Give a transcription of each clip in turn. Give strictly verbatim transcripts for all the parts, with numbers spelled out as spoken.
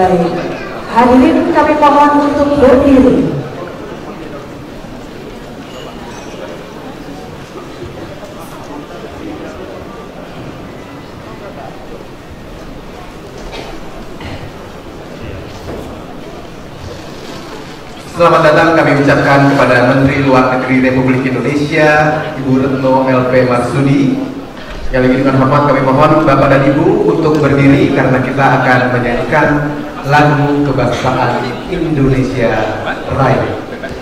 Baik, hadirin kami mohon untuk berdiri. Selamat datang kami ucapkan kepada Menteri Luar Negeri Republik Indonesia, Ibu Retno L P Marsudi. Yang lagi dengan hormat kami mohon Bapak dan Ibu untuk berdiri karena kita akan menyanyikan lagu kebangsaan Indonesia Raya.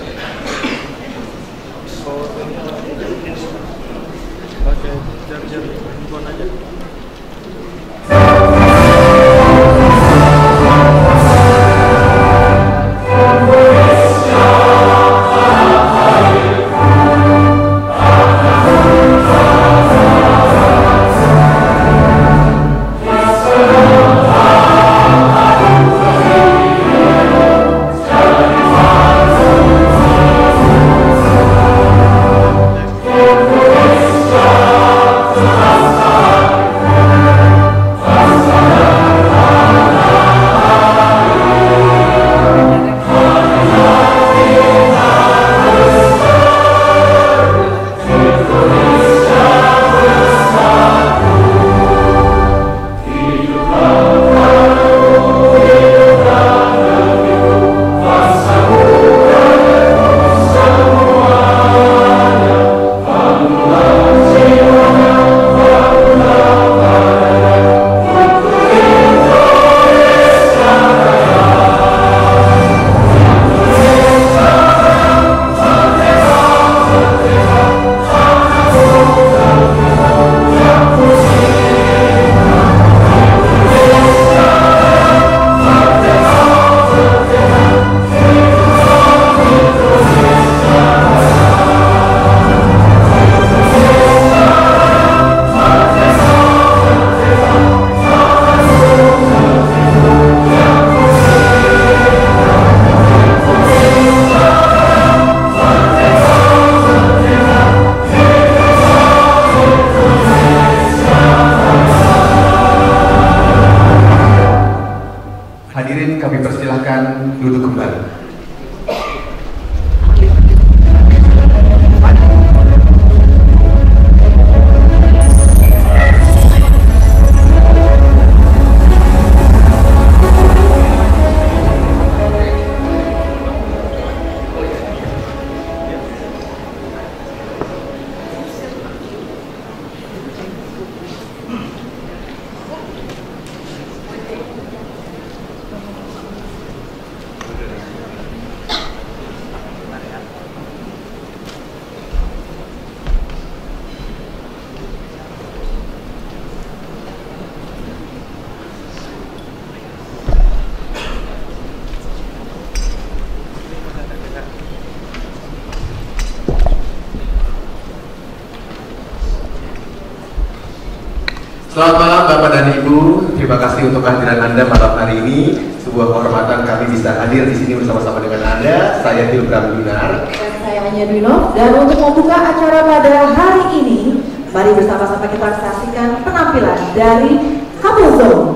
Hadirin kami persilahkan duduk kembali. Selamat malam Bapak dan Ibu, terima kasih untuk kehadiran Anda malam hari ini. Sebuah kehormatan kami bisa hadir di sini bersama-sama dengan Anda. Saya Hilbram Dunar. Dan saya Anya Dwino. Dan untuk membuka acara pada hari ini, mari bersama-sama kita saksikan penampilan dari Couple Zone.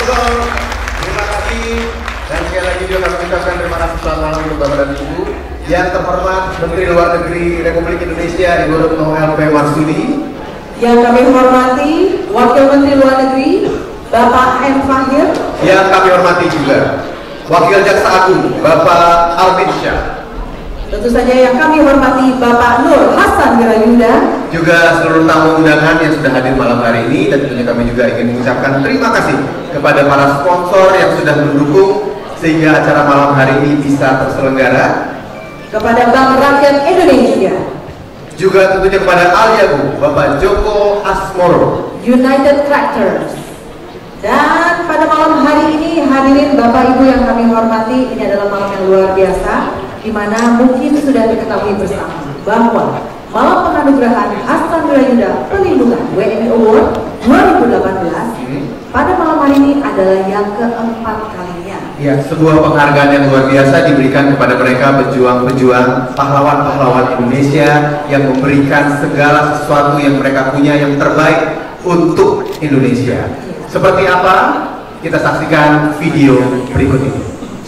Kapolsek. Terima kasih. Dan sekali lagi juga kami ucapkan terima kasih selamat malam untuk Bapak dan Ibu. Yang terhormat Menteri Luar Negeri Republik Indonesia Ibu Retno L P Marsudi. Yang kami hormati Wakil Menteri Luar Negeri Bapak M. Fahir. Yang kami hormati juga Wakil Jaksa Agung Bapak Alvin Syah. Tentu saja yang kami hormati Bapak Nur Hasan Wirayuda. Juga seluruh tamu undangan yang sudah hadir malam hari ini. Dan tentunya kami juga ingin mengucapkan terima kasih kepada para sponsor yang sudah mendukung sehingga acara malam hari ini bisa terselenggara. Kepada Bank Rakyat Indonesia. Juga tentunya kepada Aliabu Bapak Joko Asmoro, United Tractors. Dan pada malam hari ini hadirin Bapak Ibu yang kami hormati, ini adalah malam yang luar biasa, di mana mungkin sudah diketahui bersama bahwa malam penganugerahan Hasan Wirayuda Perlindungan W N I Award dua ribu delapan belas hmm. pada malam hari ini adalah yang keempat kalinya. Ya, sebuah penghargaan yang luar biasa diberikan kepada mereka pejuang-pejuang pahlawan-pahlawan Indonesia yang memberikan segala sesuatu yang mereka punya yang terbaik untuk Indonesia. Seperti apa? Kita saksikan video berikut ini.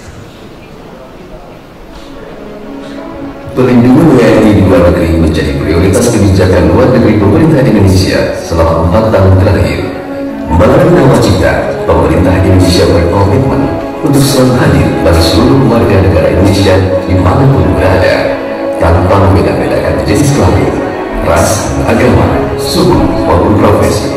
Perlindungan W N I di luar negeri menjadi prioritas kebijakan luar negeri pemerintah Indonesia selama empat tahun terakhir. Melalui nawacita, pemerintah Indonesia berkomitmen untuk selalu hadir bagi seluruh warga negara Indonesia dimanapun berada, tanpa membeda-bedakan jenis kelamin, ras, agama, suku, maupun profesi.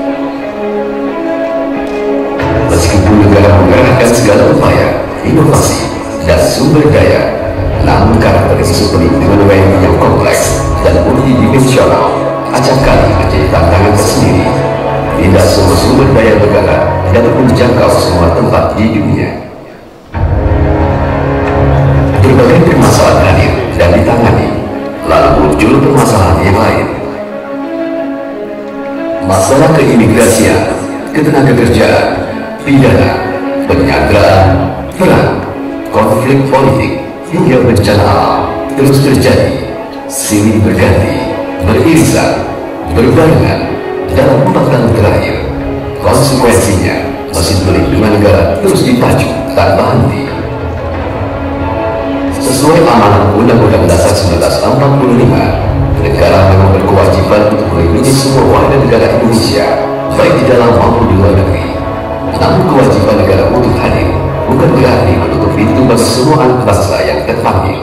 Meskipun negara mengerahkan segala upaya, inovasi, dan sumber daya, namun karakter isu perlindungan W N I yang kompleks dan multidimensional acap kali menjadi tantangan tersendiri. Tidak semua sumber daya negara dapat menjangkau semua tempat di dunia. Berbagai permasalahan hadir dan ditangani, lalu muncul permasalahan yang lain. Masalah keimigrasian, ketenagakerjaan, pidana, penyanderaan, perang, konflik politik, hingga bencana alam terus terjadi, silih berganti, beririsan, berbarengan dalam empat tahun terakhir. Konsekuensinya, mesin perlindungan negara terus dipacu tanpa henti. Sesuai amanat Undang-Undang Dasar seribu sembilan ratus empat puluh lima, negara memang berkewajiban untuk melindungi semua warga negara Indonesia, baik di dalam maupun di luar negeri. Namun kewajiban negara untuk hadir bukan berarti menutup pintu bagi semua anak bangsa yang terpanggil.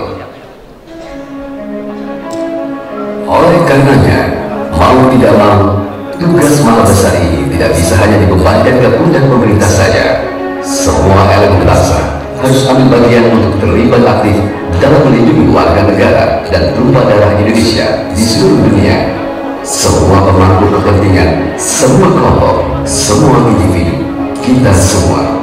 Oleh karenanya, mau tidak mau, tugas maha besar ini tidak bisa hanya dibebankan ke pundak pemerintah saja. Semua elemen bangsa harus ambil bagian untuk terlibat aktif dalam melindungi warga negara dan tumpah darah Indonesia di seluruh dunia. Semua pemangku kepentingan, semua kelompok, semua individu, kita semua.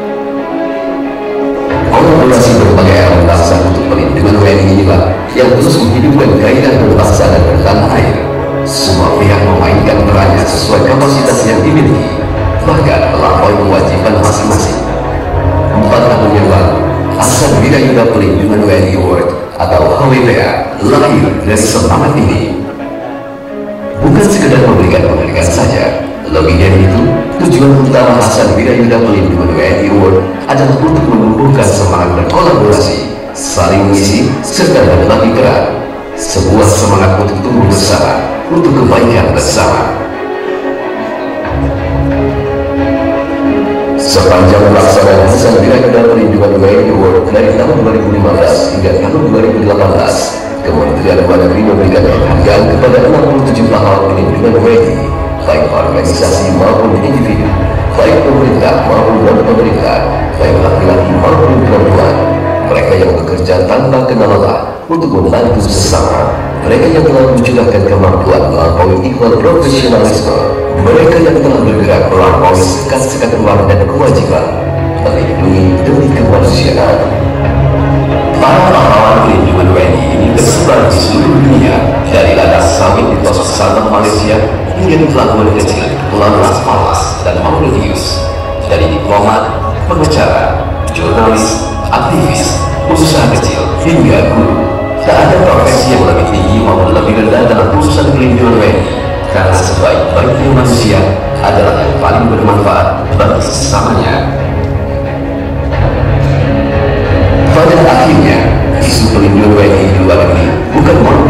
Kolaborasi berbagai elemen bangsa untuk pelindungan W N I inilah yang terus menghidupkan gairah berbangsa dan bertanah air. Semua pihak memainkan perannya sesuai kapasitas yang dimiliki, bahkan melampaui kewajiban masing-masing. Empat tahun yang lalu, Hasan Wirayuda Perlindungan W N I Award atau H W P A lahir dari semangat ini. Bukan sekedar memberikan penghargaan saja, lebih dari itu, tujuan utama Hasan Wirayuda Perlindungan W N I Award adalah untuk menumbuhkan semangat berkolaborasi, saling mengisi, serta berbagi peran. Sebuah semangat untuk tumbuh bersama, untuk kebaikan bersama. Sepanjang pelaksanaan Hasan Wirayuda Perlindungan W N I Award dari tahun dua ribu lima belas hingga tahun dua ribu delapan belas, Kementerian Luar Negeri memberikan penghargaan kepada enam puluh tujuh pahlawan perlindungan W N I, baik organisasi maupun individu, baik pemerintah maupun non-pemerintah, baik laki-laki maupun perempuan. Mereka yang bekerja tanpa kenal lelah untuk membantu sesama, mereka yang telah mencurahkan kemampuan melampaui ikhtiar profesionalisme, mereka yang telah bergerak melampaui sekat-sekat ruang dan kewajiban, melindungi demi kemanusiaan. Para pahlawan perlindungan W N I ini tersebar di seluruh dunia, dari ladang sawit di pelosok selatan Malaysia hingga di pelabuhan kecil Pulau Las Palmas dan Mauritius. Dari diplomat, pengacara, jurnalis, aktivis, usaha kecil hingga guru, tak ada profesi yang lebih tinggi maupun lebih rendah dalam urusan perlindungan W N I, karena sebaik-baiknya manusia adalah yang paling bermanfaat bagi sesamanya.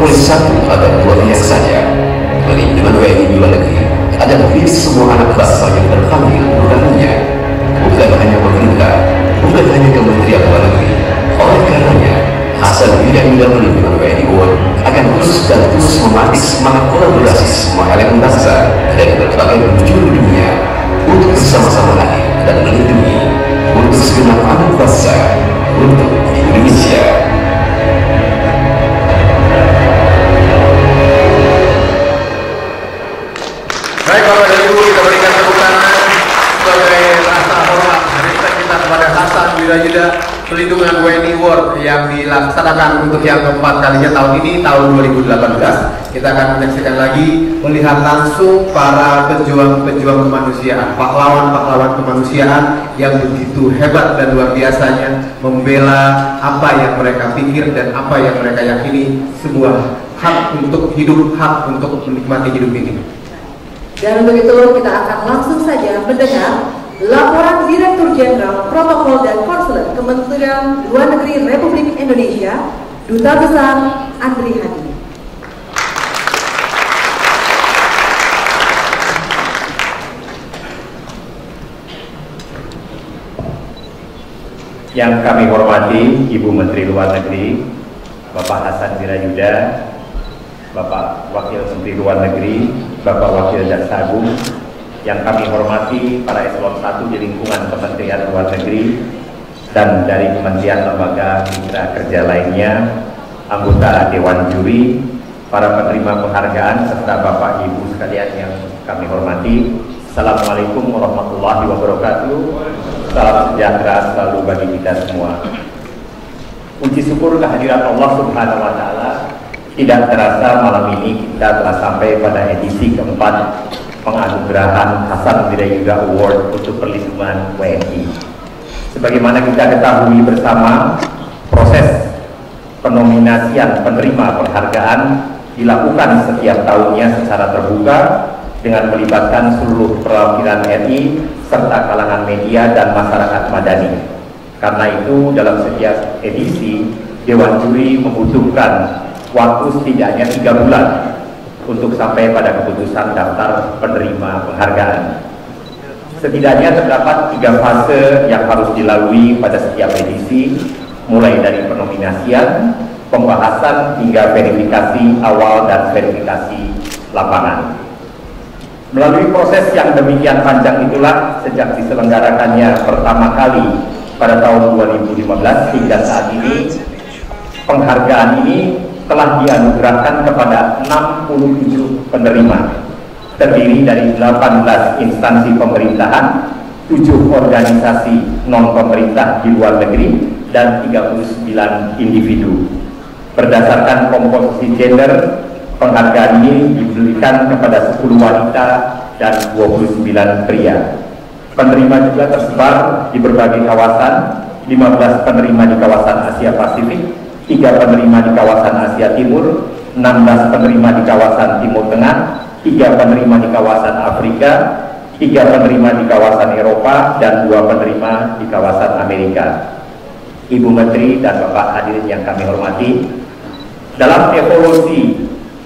oleh satu atau dua pihak saja. Pelindungan W N I di luar negeri adalah milik semua anak bangsa yang terpanggil undangannya, bukan hanya pemerintah, bukan hanya Kementerian Luar Negeri. Oleh karenanya, Hasan Wirayuda Pelindungan W N I Award akan terus dan terus mematik semangat kolaborasi semua elemen bangsa dari berbagai penjuru dunia untuk bersama-sama hadir dan melindungi untuk segenap anak bangsa, untuk Indonesia. Baik Bapak dan Ibu, kita berikan tepuk tangan sebagai rasa hormat respect kita kepada Hasan Wirayuda Pelindungan W N I Award yang dilaksanakan untuk yang keempat kalinya tahun ini, tahun dua ribu delapan belas. Kita akan menyaksikan lagi, melihat langsung para pejuang-pejuang kemanusiaan, pahlawan-pahlawan kemanusiaan yang begitu hebat dan luar biasanya membela apa yang mereka pikir dan apa yang mereka yakini, sebuah hak untuk hidup, hak untuk menikmati hidup ini. Dan untuk itu kita akan langsung saja mendengar laporan Direktur Jenderal Protokol dan Konsuler Kementerian Luar Negeri Republik Indonesia, Duta Besar Andri Hadi. Yang kami hormati Ibu Menteri Luar Negeri, Bapak Hasan Wirayuda, Bapak Wakil Menteri Luar Negeri, Bapak Wakil Jaksa Agung, yang kami hormati para eselon satu di lingkungan Kementerian Luar Negeri dan dari kementerian lembaga mitra kerja lainnya, anggota Dewan Juri, para penerima penghargaan, serta Bapak Ibu sekalian yang kami hormati. Assalamualaikum warahmatullahi wabarakatuh. Salam sejahtera selalu bagi kita semua. Puji syukur kehadiran Allah Subhanahu wa Ta'ala. Tidak terasa malam ini kita telah sampai pada edisi keempat penganugerahan Hasan Wirayuda Award untuk Perlindungan W N I. Sebagaimana kita ketahui bersama, proses penominasian penerima penghargaan dilakukan setiap tahunnya secara terbuka dengan melibatkan seluruh perwakilan R I serta kalangan media dan masyarakat madani. Karena itu dalam setiap edisi Dewan Juri membutuhkan waktu setidaknya tiga bulan untuk sampai pada keputusan daftar penerima penghargaan. Setidaknya terdapat tiga fase yang harus dilalui pada setiap edisi, mulai dari penominasian, pembahasan hingga verifikasi awal dan verifikasi lapangan. Melalui proses yang demikian panjang itulah sejak diselenggarakannya pertama kali pada tahun dua ribu lima belas hingga saat ini, penghargaan ini telah dianugerahkan kepada enam puluh tujuh penerima, terdiri dari delapan belas instansi pemerintahan, tujuh organisasi non-pemerintah di luar negeri, dan tiga puluh sembilan individu. Berdasarkan komposisi gender, penghargaan ini diberikan kepada sepuluh wanita dan dua puluh sembilan pria. Penerima juga tersebar di berbagai kawasan, lima belas penerima di kawasan Asia Pasifik, tiga penerima di kawasan Asia Timur, enam belas penerima di kawasan Timur Tengah, tiga penerima di kawasan Afrika, tiga penerima di kawasan Eropa, dan dua penerima di kawasan Amerika. Ibu Menteri dan Bapak hadirin yang kami hormati, dalam evolusi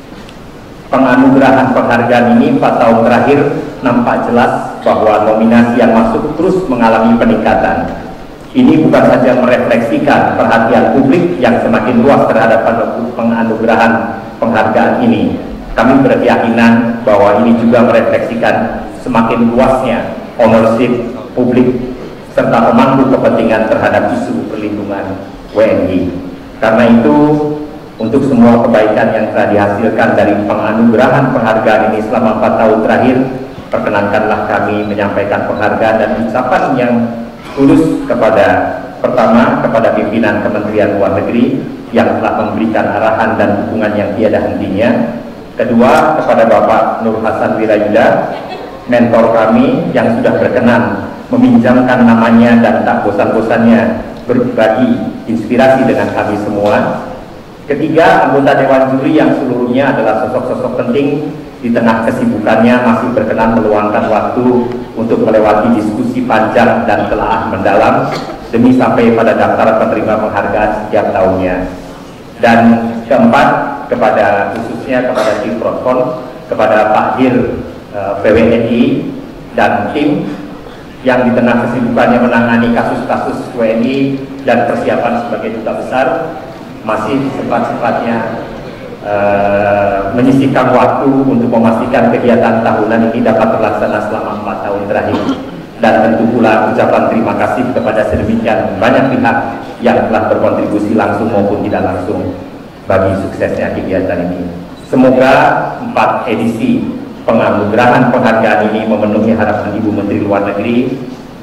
penganugerahan penghargaan ini empat tahun terakhir nampak jelas bahwa nominasi yang masuk terus mengalami peningkatan. Ini bukan saja merefleksikan perhatian publik yang semakin luas terhadap penganugerahan penghargaan ini. Kami berkeyakinan bahwa ini juga merefleksikan semakin luasnya ownership publik serta pemangku kepentingan terhadap isu perlindungan W N I. Karena itu, untuk semua kebaikan yang telah dihasilkan dari penganugerahan penghargaan ini selama empat tahun terakhir, perkenankanlah kami menyampaikan penghargaan dan ucapan yang tulus kepada, pertama, kepada pimpinan Kementerian Luar Negeri yang telah memberikan arahan dan dukungan yang tiada hentinya. Kedua, kepada Bapak Nur Hasan Wirayuda, mentor kami yang sudah berkenan meminjamkan namanya dan tak bosan-bosannya berbagi inspirasi dengan kami semua. Ketiga, anggota Dewan Juri yang seluruhnya adalah sosok-sosok penting di tengah kesibukannya masih berkenan meluangkan waktu untuk melewati diskusi panjang dan telaah mendalam demi sampai pada daftar penerima penghargaan setiap tahunnya. Dan keempat, kepada khususnya kepada tim Protkon, kepada Pak Dir uh, P W N I dan tim yang di tengah kesibukannya menangani kasus-kasus W N I dan persiapan sebagai duta besar masih sempat-sempatnya uh, menyisihkan waktu untuk memastikan kegiatan tahunan ini dapat terlaksana selama empat tahun terakhir. Dan tentu pula ucapan terima kasih kepada sedemikian banyak pihak yang telah berkontribusi langsung maupun tidak langsung bagi suksesnya kegiatan ini. Semoga empat edisi penganugerahan penghargaan ini memenuhi harapan Ibu Menteri Luar Negeri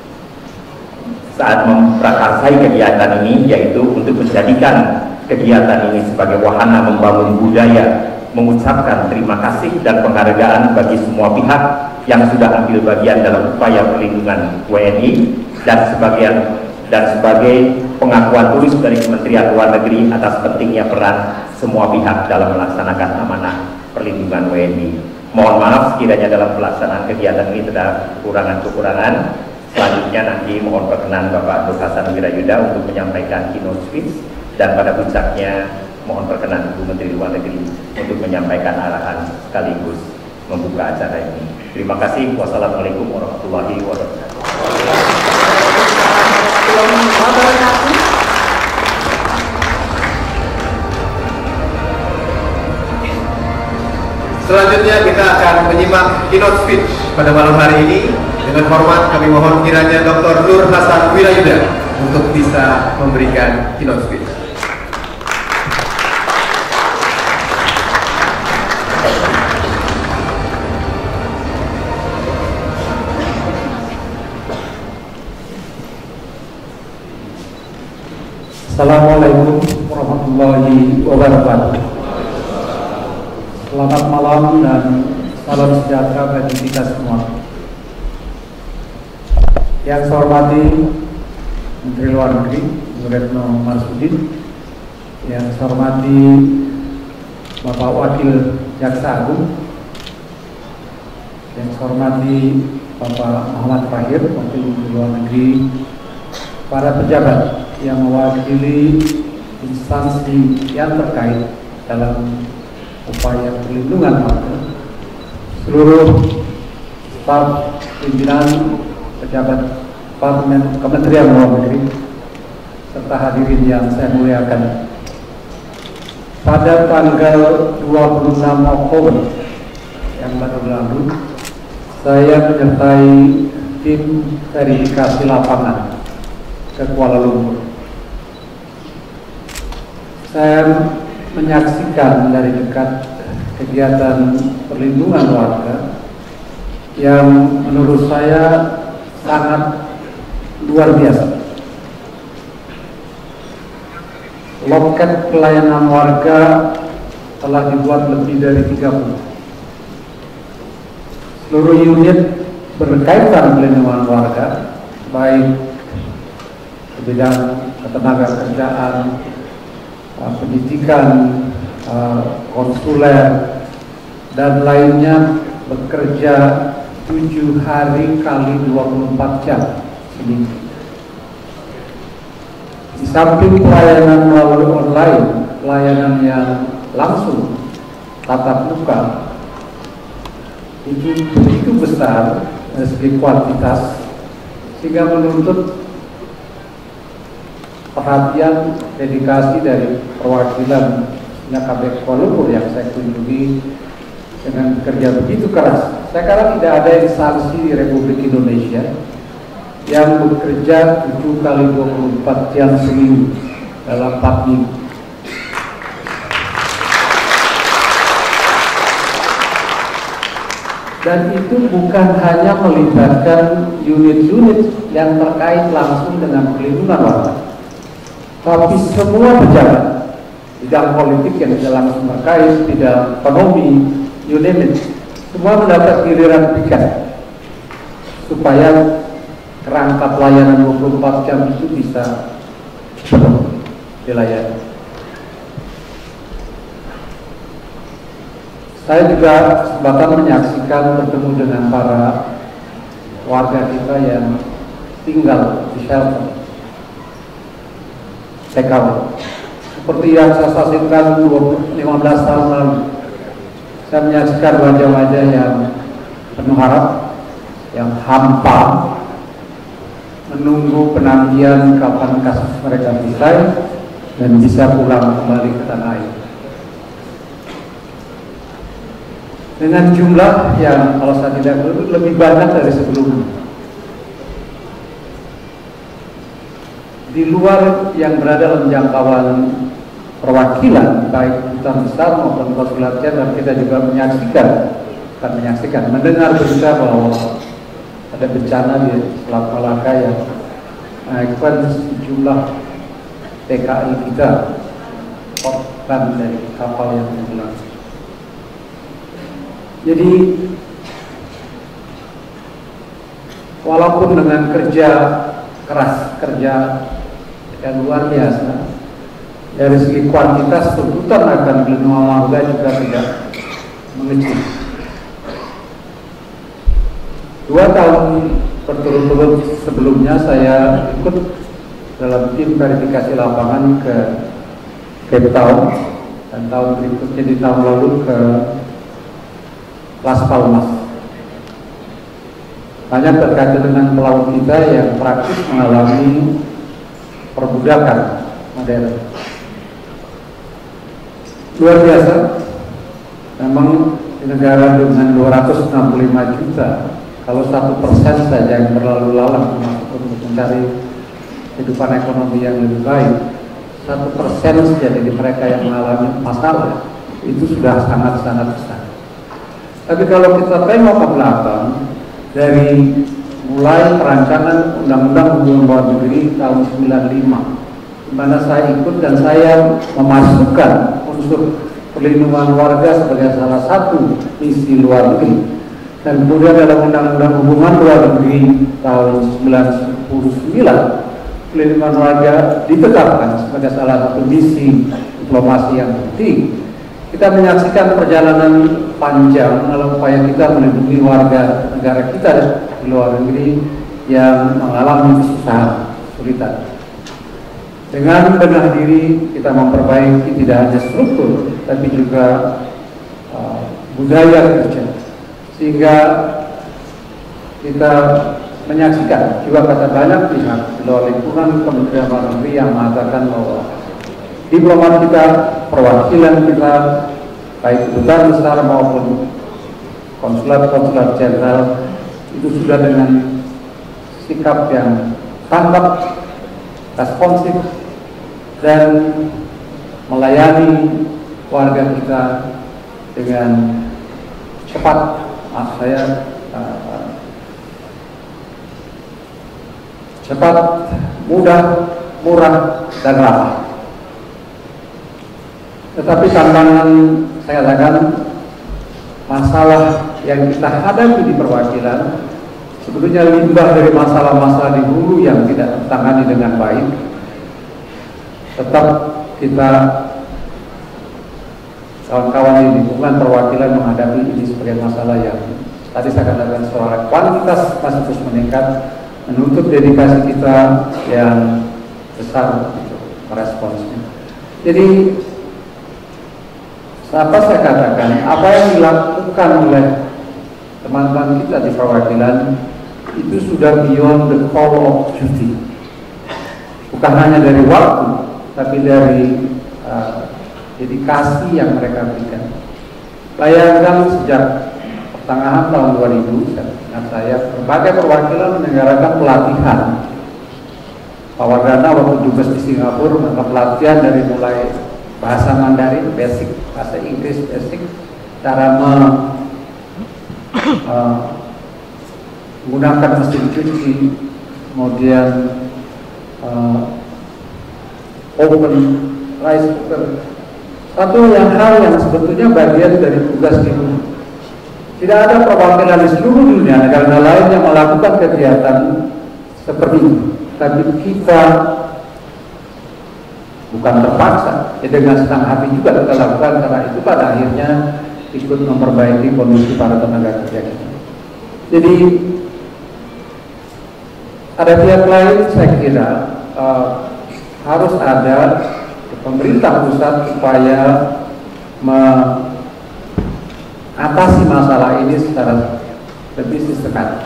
saat memprakarsai kegiatan ini, yaitu untuk menjadikan kegiatan ini sebagai wahana membangun budaya, mengucapkan terima kasih dan penghargaan bagi semua pihak yang sudah ambil bagian dalam upaya perlindungan W N I dan sebagian dan sebagai pengakuan tulus dari Kementerian Luar Negeri atas pentingnya peran semua pihak dalam melaksanakan amanah perlindungan W N I. Mohon maaf sekiranya dalam pelaksanaan kegiatan ini terdapat kekurangan-kekurangan. Selanjutnya nanti mohon perkenan Bapak Nur Hasan Wirayuda untuk menyampaikan keynote speech, dan pada puncaknya mohon perkenan Ibu Menteri Luar Negeri untuk menyampaikan arahan sekaligus membuka acara ini. Terima kasih. Wassalamualaikum warahmatullahi wabarakatuh. Selanjutnya kita akan menyimak keynote speech pada malam hari ini. Dengan hormat kami mohon kiranya Doktor Nur Hasan Wirayuda untuk bisa memberikan keynote speech. Assalamualaikum warahmatullahi wabarakatuh. Selamat malam dan salam sejahtera bagi kita semua. Yang saya hormati Menteri Luar Negeri Ibu Retno Marsudi, yang saya hormati Bapak Wakil Jaksa Agung, yang saya hormati Bapak Muhammad Fahir, Wakil Menteri Luar Negeri, para pejabat yang mewakili instansi yang terkait dalam upaya perlindungan warga, seluruh staf pimpinan pejabat Kementerian Luar Negeri, serta hadirin yang saya muliakan. Pada tanggal dua puluh enam Oktober yang baru lalu, saya menyertai tim verifikasi lapangan ke Kuala Lumpur. Saya menyaksikan dari dekat kegiatan perlindungan warga yang menurut saya sangat luar biasa. Loket pelayanan warga telah dibuat lebih dari tiga puluh. Seluruh unit berkaitan perlindungan warga, baik di bidang ketenagakerjaan, pendidikan, konsuler, dan lainnya bekerja tujuh hari kali dua puluh empat jam seminggu. Di samping pelayanan melalui online, pelayanan yang langsung tatap muka itu begitu besar dari segi kuantitas sehingga menuntut perhatian, dedikasi dari perwakilan K B Kuala Lumpur yang saya kunjungi dengan kerja begitu keras. Saya kira tidak ada instansi di Republik Indonesia yang bekerja tujuh kali dua puluh empat jam seminggu dalam empat minggu. Dan itu bukan hanya melibatkan unit-unit yang terkait langsung dengan perlindungan warga, tapi semua pejabat bidang politik yang tidak langsung terkait, bidang ekonomi, you name it, semua mendapat giliran pikat supaya kerangka pelayanan dua puluh empat jam itu bisa penuh dilayani. Saya juga kesempatan menyaksikan bertemu dengan para warga kita yang tinggal di shelter T K W. seperti yang saya saksikan lima belas tahun lalu. Saya menyaksikan wajah-wajah yang penuh harap, yang hampa, menunggu penantian kapan kasus mereka selesai dan bisa pulang kembali ke tanah air. Dengan jumlah yang kalau saya tidak keliru lebih banyak dari sebelumnya. Di luar yang berada dalam jangkauan perwakilan, baik duta besar maupun konsulat jenderal, kita juga menyaksikan, bukan menyaksikan, mendengar berita bahwa ada bencana di Selat Malaka yang mengakibatkan sejumlah T K I kita korban dari kapal yang tenggelam. Jadi walaupun dengan kerja keras, kerja yang luar biasa, dari segi kuantitas tuntutan akan pelindungan warga juga tidak mengecil. Dua tahun berturut-turut sebelumnya saya ikut dalam tim verifikasi lapangan ke Cape Town, dan tahun berikutnya di tahun lalu ke Las Palmas. Banyak berkaitan dengan pelaut kita yang praktis mengalami perbudakan modern. Luar biasa. Memang di negara dengan dua ratus enam puluh lima juta, kalau satu persen saja yang terlalu lalang untuk mencari kehidupan ekonomi yang lebih baik, satu persen saja dari mereka yang mengalami masalah itu sudah sangat-sangat besar. Tapi kalau kita tengok ke belakang, dari mulai perancangan Undang-Undang Hubungan Luar Negeri tahun sembilan puluh lima, di mana saya ikut dan saya memasukkan unsur perlindungan warga sebagai salah satu misi luar negeri. Dan kemudian dalam Undang-Undang Hubungan Luar Negeri tahun sembilan puluh sembilan, perlindungan warga ditetapkan sebagai salah satu misi diplomasi yang penting. Kita menyaksikan perjalanan panjang dalam upaya kita melindungi warga negara kita di luar negeri yang mengalami kesusahan, kesulitan. Dengan benar diri kita memperbaiki tidak hanya struktur, tapi juga uh, budaya kerja, sehingga kita menyaksikan juga kata banyak pihak di luar lingkungan Kementerian Luar Negeri yang mengatakan bahwa diplomat kita, perwakilan kita, baik kedutaan besar maupun konsulat-konsulat jenderal itu sudah dengan sikap yang tanggap, responsif, dan melayani warga kita dengan cepat. Maaf saya uh, cepat, mudah, murah, dan ramah. Tetapi tantangan, saya katakan, masalah yang kita hadapi di perwakilan sebetulnya limbah dari masalah-masalah di hulu yang tidak tertangani dengan baik. Tetap kita, kawan-kawan di lingkungan perwakilan, menghadapi ini sebagai masalah yang tadi saya katakan soal kuantitas masih terus meningkat, menuntut dedikasi kita yang besar untuk meresponsnya. Jadi apa saya katakan, apa yang dilakukan oleh teman-teman kita di perwakilan itu sudah beyond the call of duty. Bukan hanya dari waktu, tapi dari uh, dedikasi yang mereka berikan. Bayangkan sejak pertengahan tahun dua ribu, ingat saya, berbagai perwakilan menyelenggarakan pelatihan. Pak Wardana waktu dubes di Singapura melakukan pelatihan dari mulai bahasa Mandarin basic, bahasa Inggris basic, cara me, uh, menggunakan mesin cuci, kemudian uh, open rice cooker. Satu yang hal yang sebetulnya bagian dari tugas di rumah. Tidak ada perwakilan di seluruh dunia negara lain yang melakukan kegiatan seperti ini. Tapi kita bukan terpaksa, ya dengan senang hati juga kita lakukan, karena itu pada akhirnya ikut memperbaiki kondisi para tenaga kerja kita. Jadi ada pihak lain, saya kira uh, harus ada pemerintah pusat supaya mengatasi masalah ini secara lebih sistematis.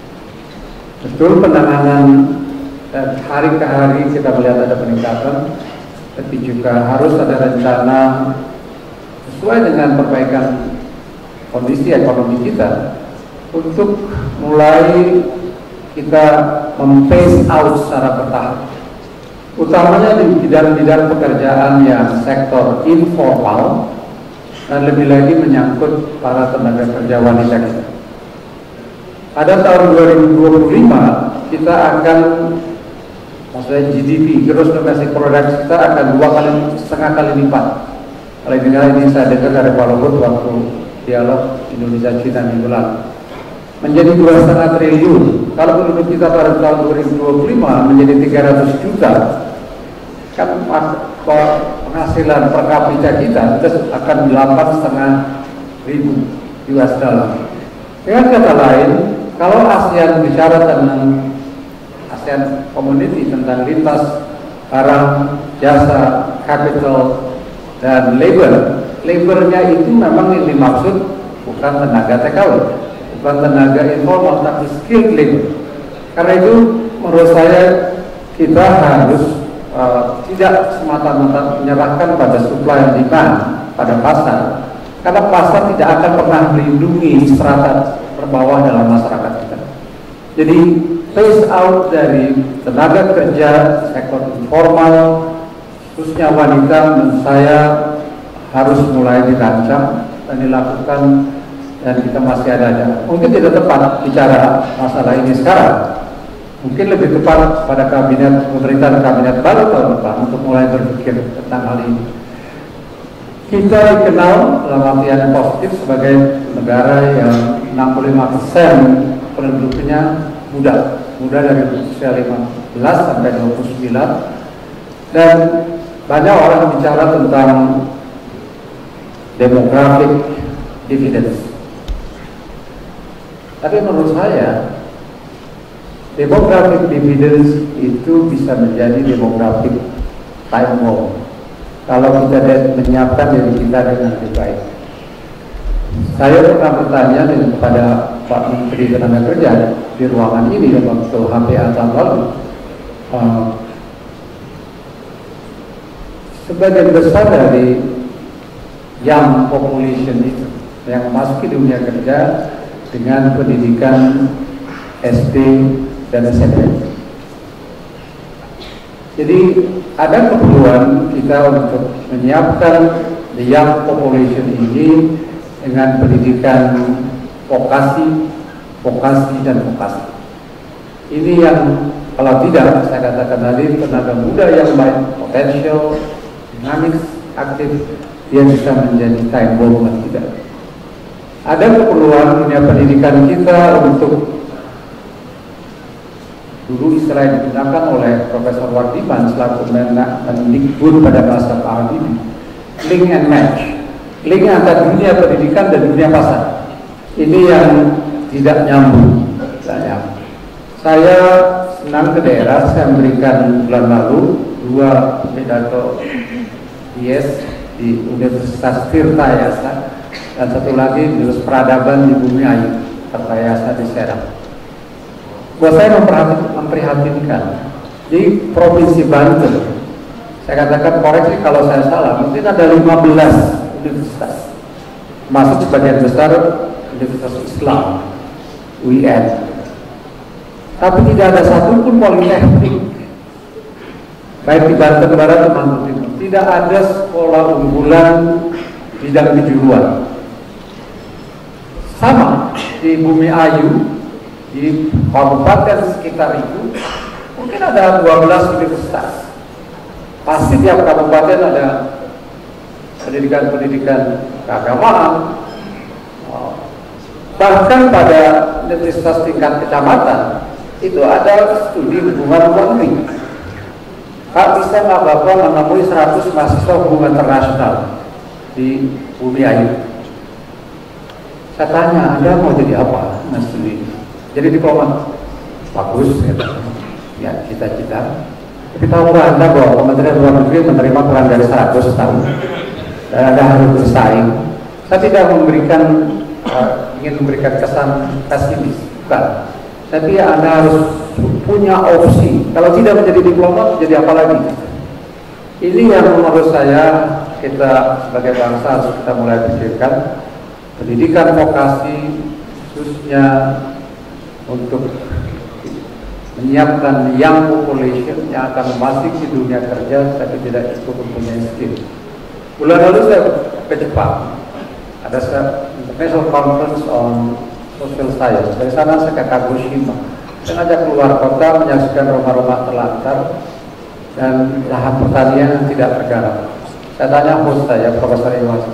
Betul penanganan dan hari ke hari kita melihat ada peningkatan, tapi juga harus ada rencana sesuai dengan perbaikan kondisi ekonomi kita untuk mulai kita mem-phase out secara bertahap, utamanya di bidang-bidang pekerjaan yang sektor informal dan lebih lagi menyangkut para tenaga kerja wanita kita. Pada tahun dua ribu dua puluh lima kita akan, maksudnya G D P, Gross Domestic Product kita akan dua kali setengah kali lipat. Paling tinggal ini saya dengar dari Pak Luhut waktu dialog Indonesia Cina minggu lalu, menjadi dua setengah triliun. Kalau penduduk kita pada tahun dua ribu dua puluh lima menjadi tiga ratus juta, kan penghasilan per kapita kita akan delapan setengah ribu U S dollar. Dengan kata lain, kalau ASEAN bicara tentang ASEAN Community tentang lintas barang, jasa, capital, dan labor, labornya itu memang yang dimaksud bukan tenaga T K W, bukan tenaga informal, tapi skilled labor. Karena itu menurut saya kita harus uh, tidak semata-mata menyerahkan pada supply and demand pada pasar, karena pasar tidak akan pernah melindungi strata terbawah dalam masyarakat kita. Jadi phase out dari tenaga kerja sektor informal, khususnya wanita, menurut saya harus mulai dirancang dan dilakukan, dan kita masih ada. Mungkin tidak tepat bicara masalah ini sekarang, mungkin lebih tepat pada kabinet pemerintahan kabinet baru tahun depan untuk mulai berpikir tentang hal ini. Kita dikenal dalam artian positif sebagai negara yang enam puluh lima persen penduduknya muda, muda dari usia lima belas sampai dua puluh sembilan, dan banyak orang bicara tentang demographic dividends. Tapi menurut saya demographic dividends itu bisa menjadi demographic time bomb kalau kita menyiapkan diri kita dengan lebih baik. Saya pernah bertanya kepada Pak Menteri Tenaga Kerja di ruangan ini waktu H P A tahun lalu, uh, sebagian besar dari young population itu yang masuk ke dunia kerja dengan pendidikan S D dan S M P. Jadi ada keperluan kita untuk menyiapkan the young population ini dengan pendidikan vokasi, vokasi dan vokasi. Ini yang kalau tidak, saya katakan tadi, tenaga muda yang baik, potensial, dinamis, aktif, dia bisa menjadi time bomb bagi kita. Ada keperluan dunia pendidikan kita untuk, dulu istilah yang digunakan oleh Profesor Wardiman selaku Mendikbud pada masa Pak Habibie, link and match, link antara dunia pendidikan dan dunia pasar. Ini yang tidak nyambung. Saya senang ke daerah, saya memberikan bulan lalu dua pidato I S di Universitas Tirta Yasa, dan satu lagi di Peradaban di Bumi Ayu, Tirta Yasa di Serang. Buat saya memprihatinkan di Provinsi Banten, saya katakan koreksi kalau saya salah, mungkin ada lima belas universitas, masuk sebagian besar Universitas Islam, U I N, tapi tidak ada satupun politeknik, baik di Banten Barat atau Banten Timur. Tidak ada sekolah unggulan bidang kejuruan. Sama di Bumi Ayu, di kabupaten sekitar itu mungkin ada dua belas universitas. Pasti tiap kabupaten ada pendidikan-pendidikan keagamaan. Bahkan pada universitas tingkat kecamatan itu ada studi hubungan luar negeri. Pak bisa nggak Bapak menemui seratus mahasiswa hubungan internasional di Bumi Ayu? Saya tanya, Anda mau jadi apa? Mas studi jadi diplomat. Bagus, ya, cita-cita. Tapi tahukah Anda bahwa Kementerian Luar Negeri menerima kurang dari seratus tahun dan Anda harus bersaing? Saya tidak memberikan uh, ingin memberikan kesan pesimis, bukan. Tapi Anda harus punya opsi. Kalau tidak menjadi diplomat, jadi apa lagi? Ini yang menurut saya kita sebagai bangsa harus kita mulai pikirkan. Pendidikan vokasi khususnya untuk menyiapkan young population yang akan masuk di dunia kerja tapi tidak cukup mempunyai skill. Bulan lalu saya ke Jepang, ada International Conference on Social Science. Dari sana saya ke Kagoshima. Saya ngajak keluar kota menyaksikan rumah-rumah terlantar dan lahan pertanian yang tidak tergarap. Saya tanya host saya, Profesor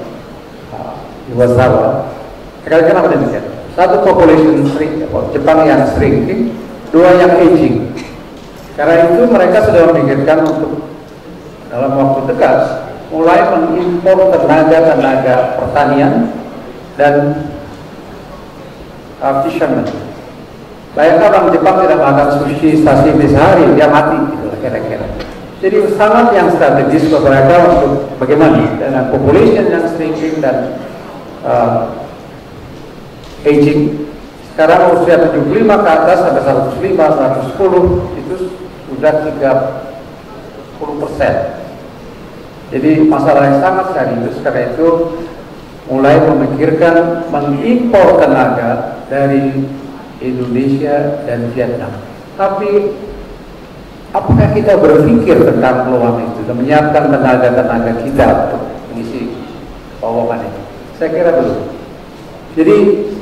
Iwasawa, sekali kenapa demikian? Satu, population shrink, Jepang yang shrinking, dua yang aging. Karena itu mereka sudah memikirkan untuk dalam waktu dekat mulai mengimpor tenaga-tenaga pertanian dan uh, fisherman. Bayangkan orang Jepang tidak makan sushi sashimi sehari, dia mati gitu kira-kira. Jadi sangat yang strategis buat mereka untuk bagaimana dengan population yang shrinking dan uh, aging. Sekarang usia tujuh puluh lima ke atas sampai seratus lima, seratus sepuluh itu sudah tiga puluh persen. Jadi masalah yang sangat serius. Karena itu mulai memikirkan mengimpor tenaga dari Indonesia dan Vietnam. Tapi apakah kita berpikir tentang peluang itu dan menyiapkan tenaga-tenaga kita untuk mengisi lowongan ini? Saya kira belum. Jadi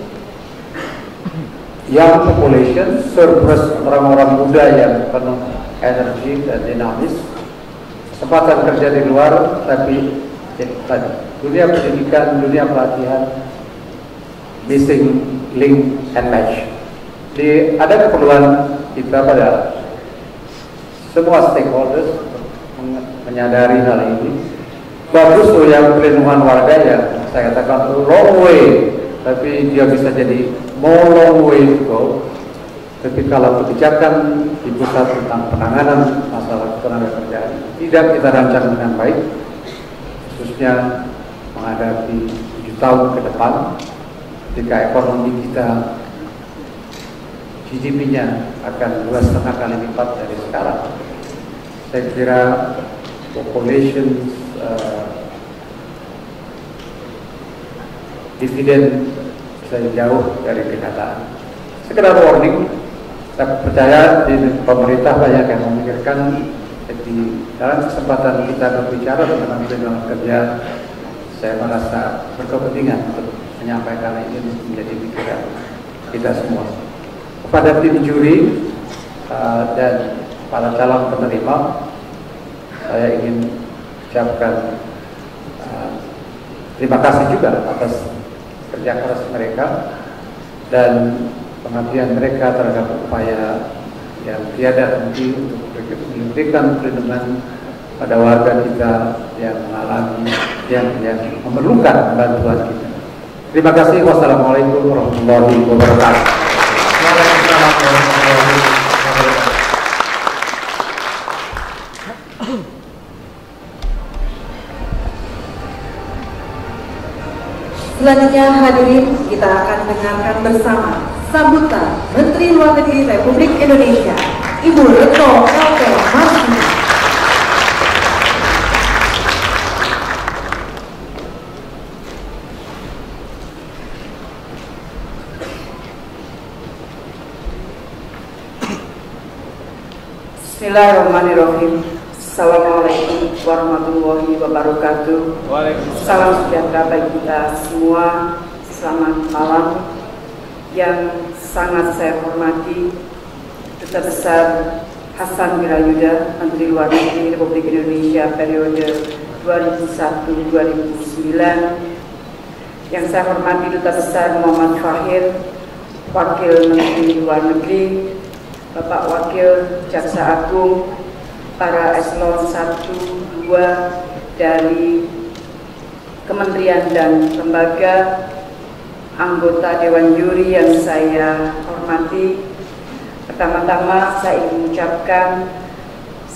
young population, surplus orang-orang muda yang penuh energi dan dinamis, kesempatan kerja di luar, tapi tadi dunia pendidikan, dunia pelatihan, missing link and match. Di, ada keperluan kita pada semua stakeholders menyadari hal ini. Bagus tuh yang pelindungan warga yang saya katakan long way, tapi dia bisa jadi more long way to go. Tapi kalau kebijakan di pusat tentang penanganan masalah tenaga kerjaan tidak kita rancang dengan baik, khususnya menghadapi tujuh tahun ke depan, ketika ekonomi kita G D P-nya akan dua setengah kali lipat dari sekarang, saya kira population uh, dividen bisa jauh dari kenyataan. Sekedar warning, saya percaya di pemerintah banyak yang memikirkan. Jadi dalam kesempatan kita berbicara tentang pelindungan kerja, saya merasa berkepentingan untuk menyampaikan ini menjadi pikiran kita semua. Kepada tim juri uh, dan para calon penerima, saya ingin ucapkan uh, terima kasih juga atas kerja keras mereka dan pengabdian mereka terhadap upaya yang tiada henti untuk memberikan perlindungan pada warga kita yang mengalami yang, yang memerlukan bantuan kita. Terima kasih. Wassalamualaikum warahmatullahi wabarakatuh. Selanjutnya hadirin, kita akan dengarkan bersama sambutan Menteri Luar Negeri Republik Indonesia, Ibu Retno L P Marsudi. Bismillahirrahmanirrahim. Assalamualaikum warahmatullahi wabarakatuh. Salam sejahtera bagi kita semua. Selamat malam. Yang sangat saya hormati Duta Besar Hasan Wirayuda, Menteri Luar Negeri Republik Indonesia periode dua ribu satu sampai dua ribu sembilan. Yang saya hormati Duta Besar Muhammad Fahir, Wakil Menteri Luar Negeri, Bapak Wakil Jaksa Agung, para eselon satu, dua dari kementerian dan lembaga, anggota Dewan Juri yang saya hormati. Pertama-tama saya ingin mengucapkan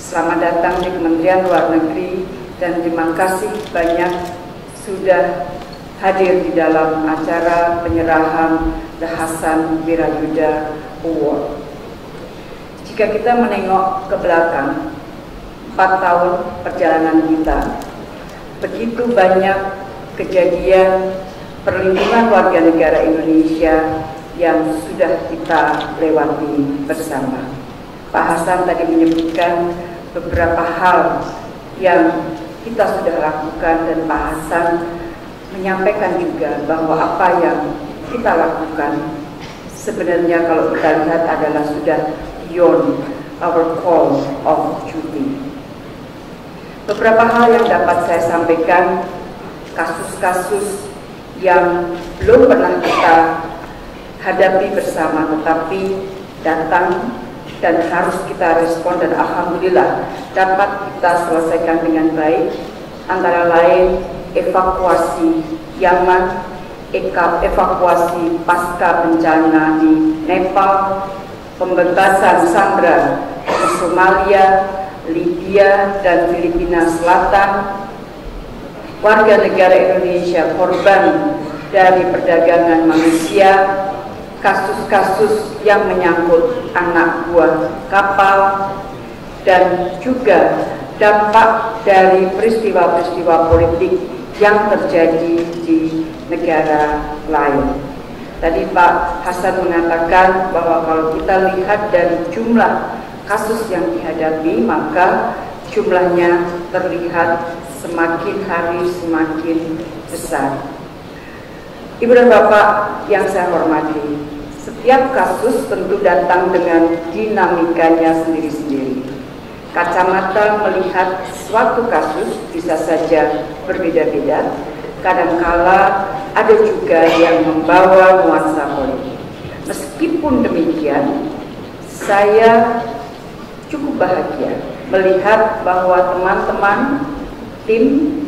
Selamat datang di Kementerian Luar Negeri dan terima kasih banyak sudah hadir di dalam acara penyerahan The Hasan Wirayuda Award. Jika kita menengok ke belakang empat tahun perjalanan kita, begitu banyak kejadian perlindungan warga negara Indonesia yang sudah kita lewati bersama. Pak Hasan tadi menyebutkan beberapa hal yang kita sudah lakukan dan Pak Hasan menyampaikan juga bahwa apa yang kita lakukan sebenarnya kalau kita lihat adalah sudah beyond our call of duty. Beberapa hal yang dapat saya sampaikan, kasus-kasus yang belum pernah kita hadapi bersama tetapi datang dan harus kita respon dan alhamdulillah dapat kita selesaikan dengan baik, antara lain evakuasi Yaman, evakuasi pasca bencana di Nepal, pembebasan sandera di Somalia, Libya dan Filipina Selatan, warga negara Indonesia korban dari perdagangan manusia, kasus-kasus yang menyangkut anak buah kapal, dan juga dampak dari peristiwa-peristiwa politik yang terjadi di negara lain. Tadi Pak Hasan mengatakan bahwa kalau kita lihat dari jumlah kasus yang dihadapi, maka jumlahnya terlihat semakin hari semakin besar. Ibu dan Bapak yang saya hormati, setiap kasus tentu datang dengan dinamikanya sendiri-sendiri. Kacamata melihat suatu kasus bisa saja berbeda-beda, kadangkala ada juga yang membawa nuansa politik. Meskipun demikian, saya cukup bahagia melihat bahwa teman-teman tim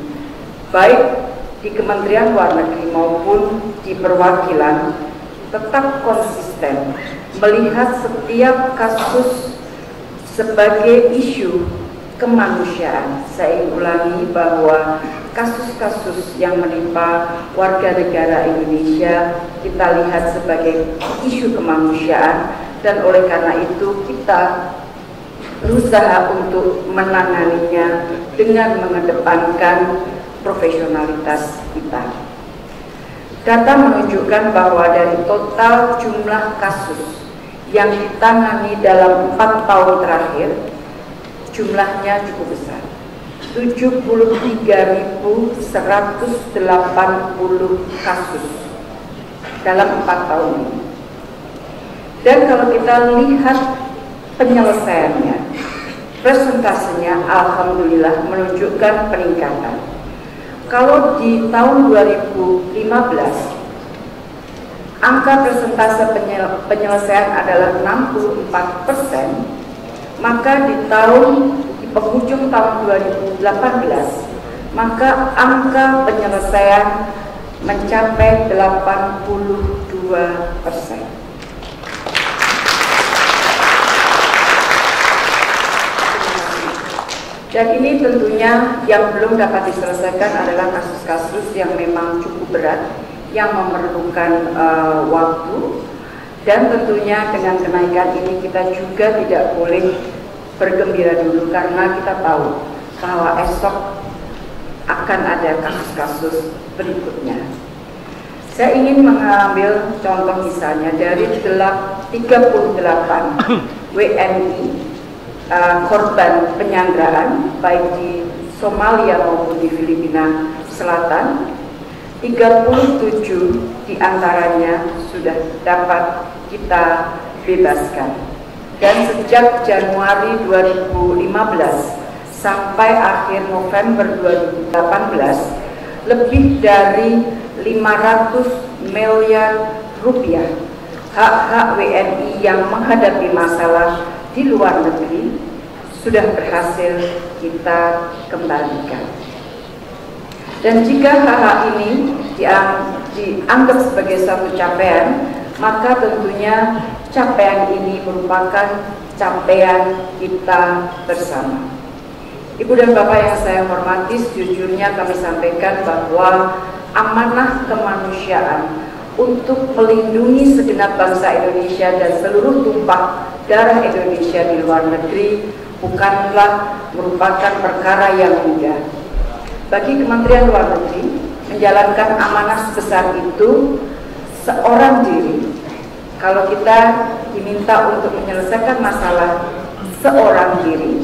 baik di Kementerian Luar Negeri maupun di perwakilan tetap konsisten melihat setiap kasus sebagai isu kemanusiaan. Saya ulangi bahwa kasus-kasus yang menimpa warga negara Indonesia kita lihat sebagai isu kemanusiaan, dan oleh karena itu kita berusaha untuk menanganinya dengan mengedepankan profesionalitas kita. Data menunjukkan bahwa dari total jumlah kasus yang ditangani dalam empat tahun terakhir, jumlahnya cukup besar, tujuh puluh tiga ribu seratus delapan puluh kasus dalam empat tahun ini. Dan kalau kita lihat penyelesaiannya, presentasenya alhamdulillah menunjukkan peningkatan. Kalau di tahun dua ribu lima belas angka persentase penyelesaian adalah enam puluh empat persen, maka di tahun di penghujung tahun dua ribu delapan belas maka angka penyelesaian mencapai delapan puluh dua persen. Dan ini tentunya yang belum dapat diselesaikan adalah kasus-kasus yang memang cukup berat, yang memerlukan uh, waktu. Dan tentunya dengan kenaikan ini kita juga tidak boleh bergembira dulu, karena kita tahu bahwa esok akan ada kasus-kasus berikutnya. Saya ingin mengambil contoh misalnya dari tiga puluh delapan W N I Uh, korban penyanderaan baik di Somalia maupun di Filipina Selatan, tiga puluh tujuh diantaranya sudah dapat kita bebaskan. Dan sejak Januari dua ribu lima belas sampai akhir November dua ribu delapan belas, lebih dari lima ratus miliar rupiah hak-hak W N I yang menghadapi masalah di luar negeri sudah berhasil kita kembalikan. Dan jika hak-hak ini dianggap sebagai suatu capaian, maka tentunya capaian ini merupakan capaian kita bersama. Ibu dan Bapak yang saya hormati, sejujurnya kami sampaikan bahwa amanah kemanusiaan untuk melindungi segenap bangsa Indonesia dan seluruh tumpah darah Indonesia di luar negeri bukanlah merupakan perkara yang mudah. Bagi Kementerian Luar Negeri, menjalankan amanah sebesar itu seorang diri, kalau kita diminta untuk menyelesaikan masalah seorang diri,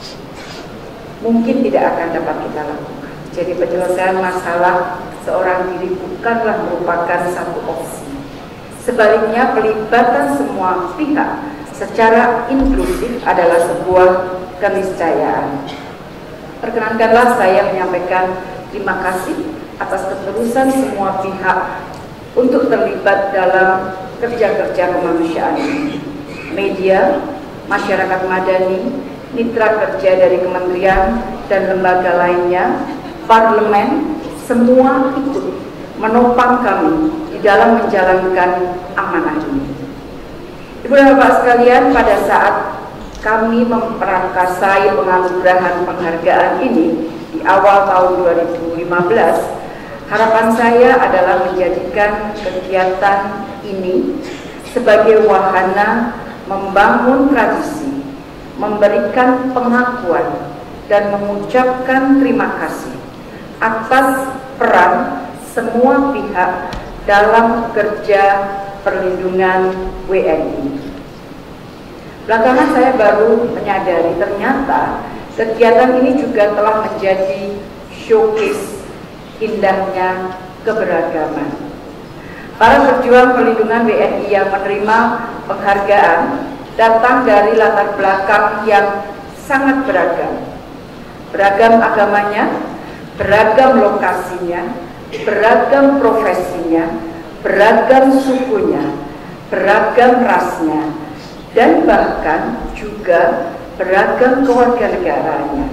mungkin tidak akan dapat kita lakukan. Jadi penyelesaian masalah seorang diri bukanlah merupakan satu opsi. Sebaliknya, pelibatan semua pihak secara inklusif adalah sebuah keniscayaan. Perkenankanlah saya menyampaikan terima kasih atas ketulusan semua pihak untuk terlibat dalam kerja-kerja kemanusiaan ini. Media, masyarakat madani, mitra kerja dari kementerian dan lembaga lainnya, parlemen, semua ikut menopang kami di dalam menjalankan amanah ini. Ibu dan Bapak sekalian, pada saat kami memperakasai penganugerahan penghargaan ini di awal tahun dua ribu lima belas, harapan saya adalah menjadikan kegiatan ini sebagai wahana membangun tradisi, memberikan pengakuan dan mengucapkan terima kasih atas peran semua pihak dalam kerja perlindungan W N I. Belakangan saya baru menyadari ternyata kegiatan ini juga telah menjadi showcase indahnya keberagaman. Para pejuang perlindungan W N I yang menerima penghargaan datang dari latar belakang yang sangat beragam. Beragam agamanya, beragam lokasinya, beragam profesinya, beragam sukunya, beragam rasnya, dan bahkan juga beragam kewarganegaranya.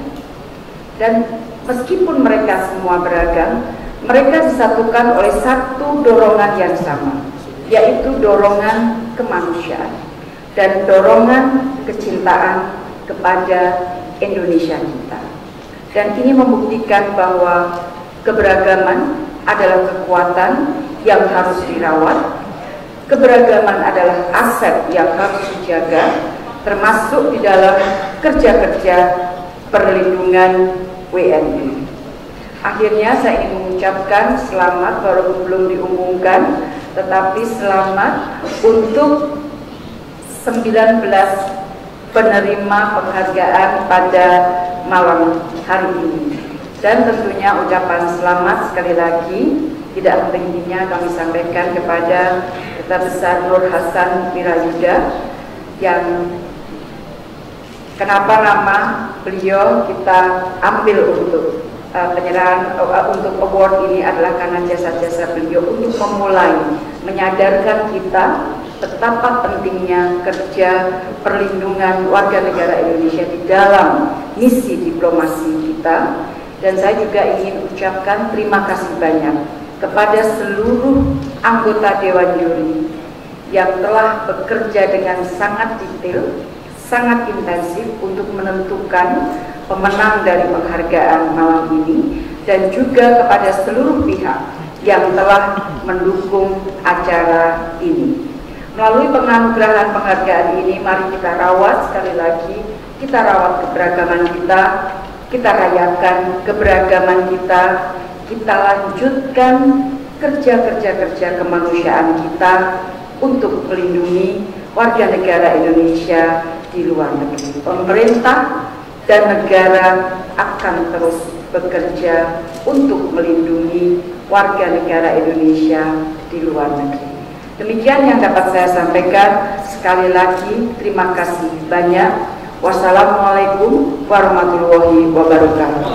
Dan meskipun mereka semua beragam, mereka disatukan oleh satu dorongan yang sama, yaitu dorongan kemanusiaan dan dorongan kecintaan kepada Indonesia kita. Dan ini membuktikan bahwa keberagaman adalah kekuatan yang harus dirawat, keberagaman adalah aset yang harus dijaga, termasuk di dalam kerja-kerja perlindungan W N I. Akhirnya saya ingin mengucapkan selamat, walaupun belum diumumkan, tetapi selamat untuk sembilan belas penerima penghargaan pada malam hari ini. Dan tentunya ucapan selamat sekali lagi tidak henti-hentinya kami sampaikan kepada Duta Besar Nur Hasan Wirayuda, yang kenapa nama beliau kita ambil untuk uh, penyerahan uh, untuk award ini adalah karena jasa-jasa beliau untuk memulai menyadarkan kita betapa pentingnya kerja perlindungan warga negara Indonesia di dalam misi diplomasi kita. Dan saya juga ingin ucapkan terima kasih banyak kepada seluruh anggota Dewan Juri yang telah bekerja dengan sangat detail, sangat intensif untuk menentukan pemenang dari penghargaan malam ini, dan juga kepada seluruh pihak yang telah mendukung acara ini. Melalui penganugerahan penghargaan ini, mari kita rawat sekali lagi, kita rawat keberagaman kita, kita rayakan keberagaman kita, kita lanjutkan kerja-kerja-kerja kemanusiaan kita untuk melindungi warga negara Indonesia di luar negeri. Pemerintah dan negara akan terus bekerja untuk melindungi warga negara Indonesia di luar negeri. Demikian yang dapat saya sampaikan. Sekali lagi terima kasih banyak. Wassalamualaikum warahmatullahi wabarakatuh.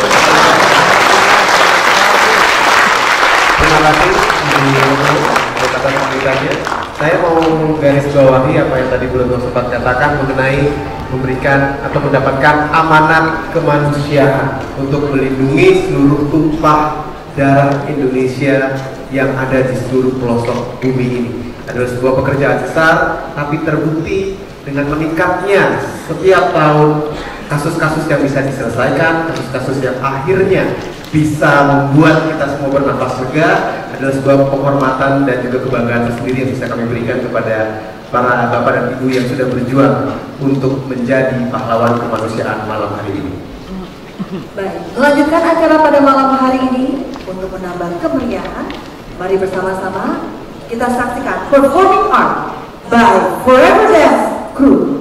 Terima kasih atas pembicaranya. Saya mau garis bawahi apa yang tadi Bu Retno sempat katakan mengenai memberikan atau mendapatkan amanat kemanusiaan untuk melindungi seluruh tumpah darah Indonesia yang ada di seluruh pelosok bumi ini. adalah sebuah pekerjaan besar, tapi terbukti dengan meningkatnya setiap tahun kasus-kasus yang bisa diselesaikan, kasus-kasus yang akhirnya bisa membuat kita semua bernafas lega, adalah sebuah penghormatan dan juga kebanggaan tersendiri yang bisa kami berikan kepada para bapak dan ibu yang sudah berjuang untuk menjadi pahlawan kemanusiaan malam hari ini. Baik, melanjutkan acara pada malam hari ini untuk menambah kemeriahan. Mari bersama-sama kita saksikan Performing Art by Forever Dance Crew.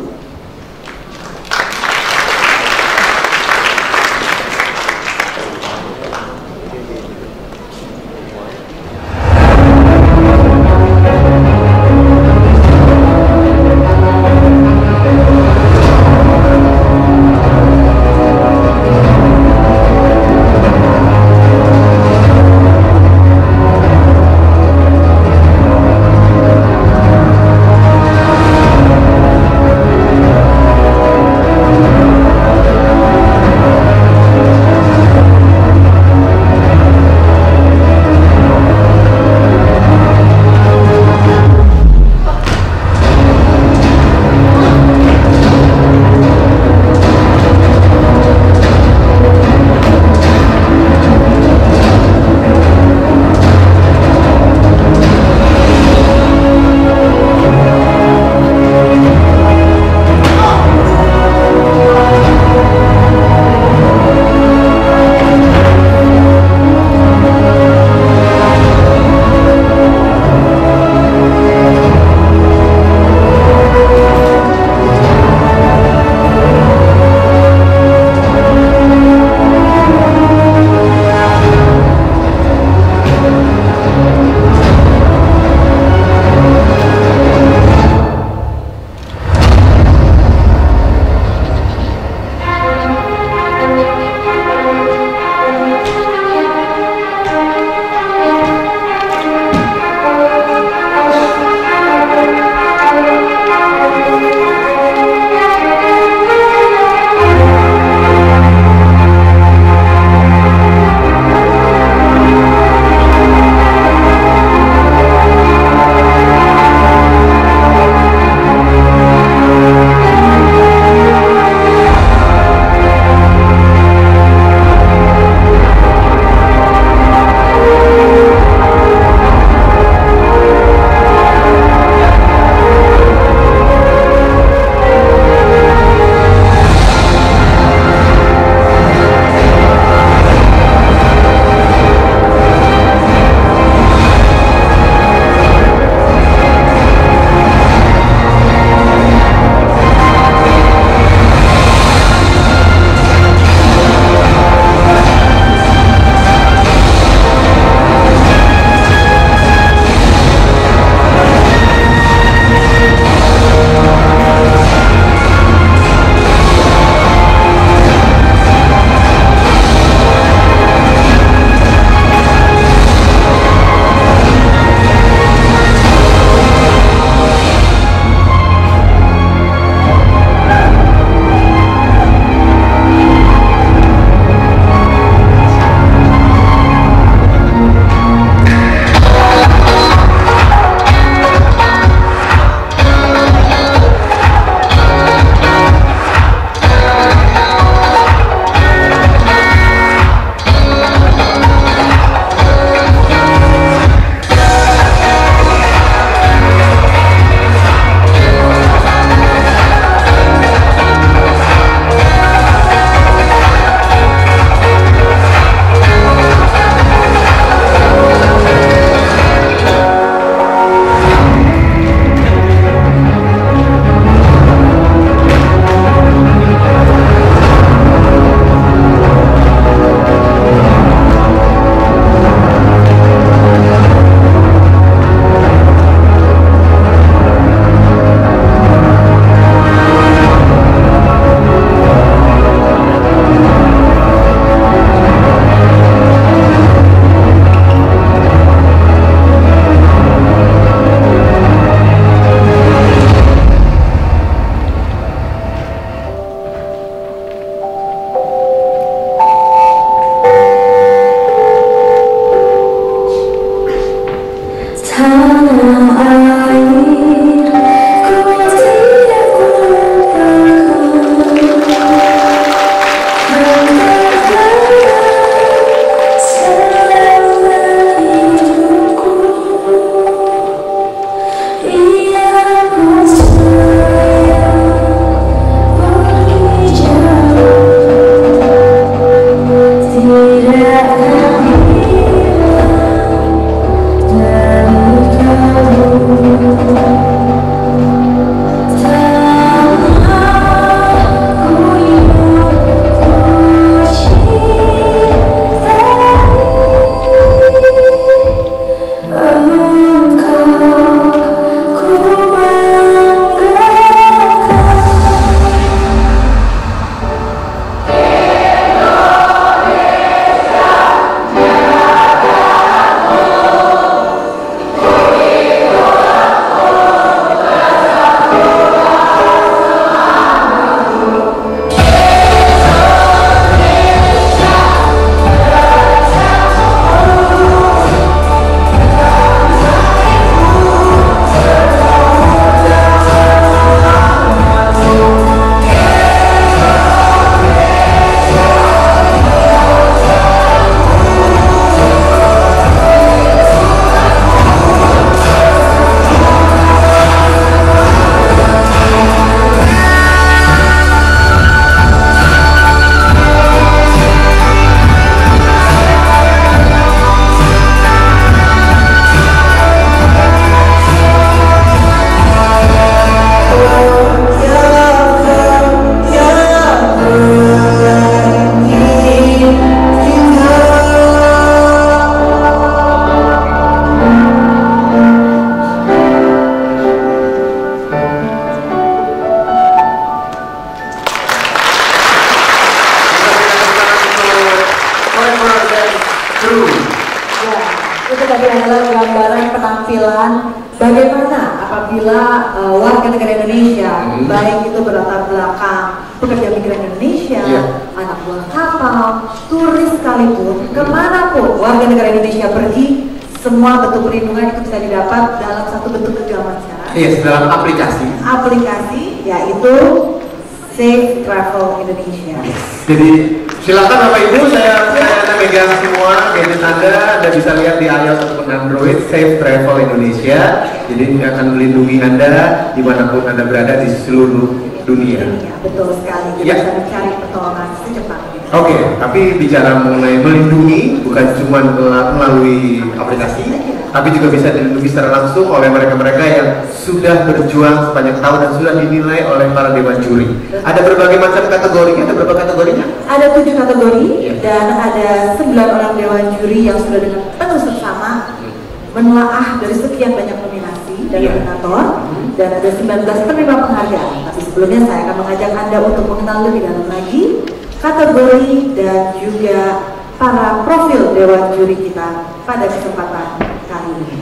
keterampilan bagaimana apabila uh, warga negara Indonesia, hmm. baik itu berlatar belakang pekerja migran Indonesia, yeah. anak buah kapal, turis sekalipun, kemanapun warga negara Indonesia pergi, semua bentuk perlindungan itu bisa didapat dalam satu bentuk genggaman syarat. Yes, dalam aplikasi. Aplikasi yaitu Safe Travel Indonesia. Jadi silakan Bapak Ibu, saya saya ada megang semua gadget Anda, Anda bisa lihat di iOS ataupun Android Safe Travel Indonesia. Jadi ini akan melindungi Anda dimanapun Anda berada di seluruh dunia. Ya, betul sekali. Kita ya. bisa mencari pertolongan secepatnya. Oke, okay, tapi bicara mengenai melindungi bukan cuma melalui aplikasi, tapi juga bisa dilindungi secara langsung oleh mereka-mereka yang sudah berjuang sepanjang tahun dan sudah dinilai oleh para dewan juri. Ada berbagai macam kategorinya, ada berapa kategorinya? Ada tujuh kategori ya. Dan ada sembilan orang dewan juri yang sudah dengan penuh seksama menelaah dari sekian banyak nominasi dari ya. nominator, dan ada sembilan belas penerima penghargaan. Tapi sebelumnya saya akan mengajak Anda untuk mengenal lebih dalam lagi kategori dan juga para profil dewan juri kita pada kesempatan kali ini.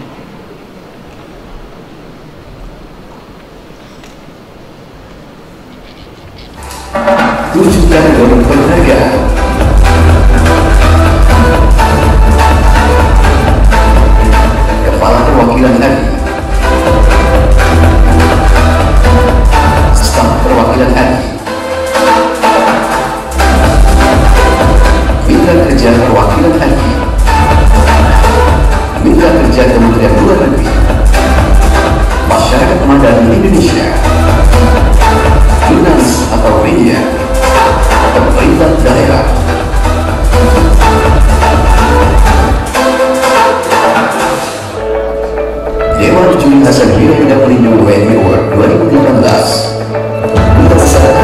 Tujuh kategori penghargaan. Kepala Perwakilan H A D I, Staf Perwakilan H A D I, Mitra Kerja Perwakilan H A D I, Mitra Kerja Kementerian Luar Negeri, Masyarakat Madani Indonesia, jurnalis atau media, pemerintah daerah. Dewan Juri Hasan Hirayuda Pelindung W N I Award dua ribu delapan belas berdasarkan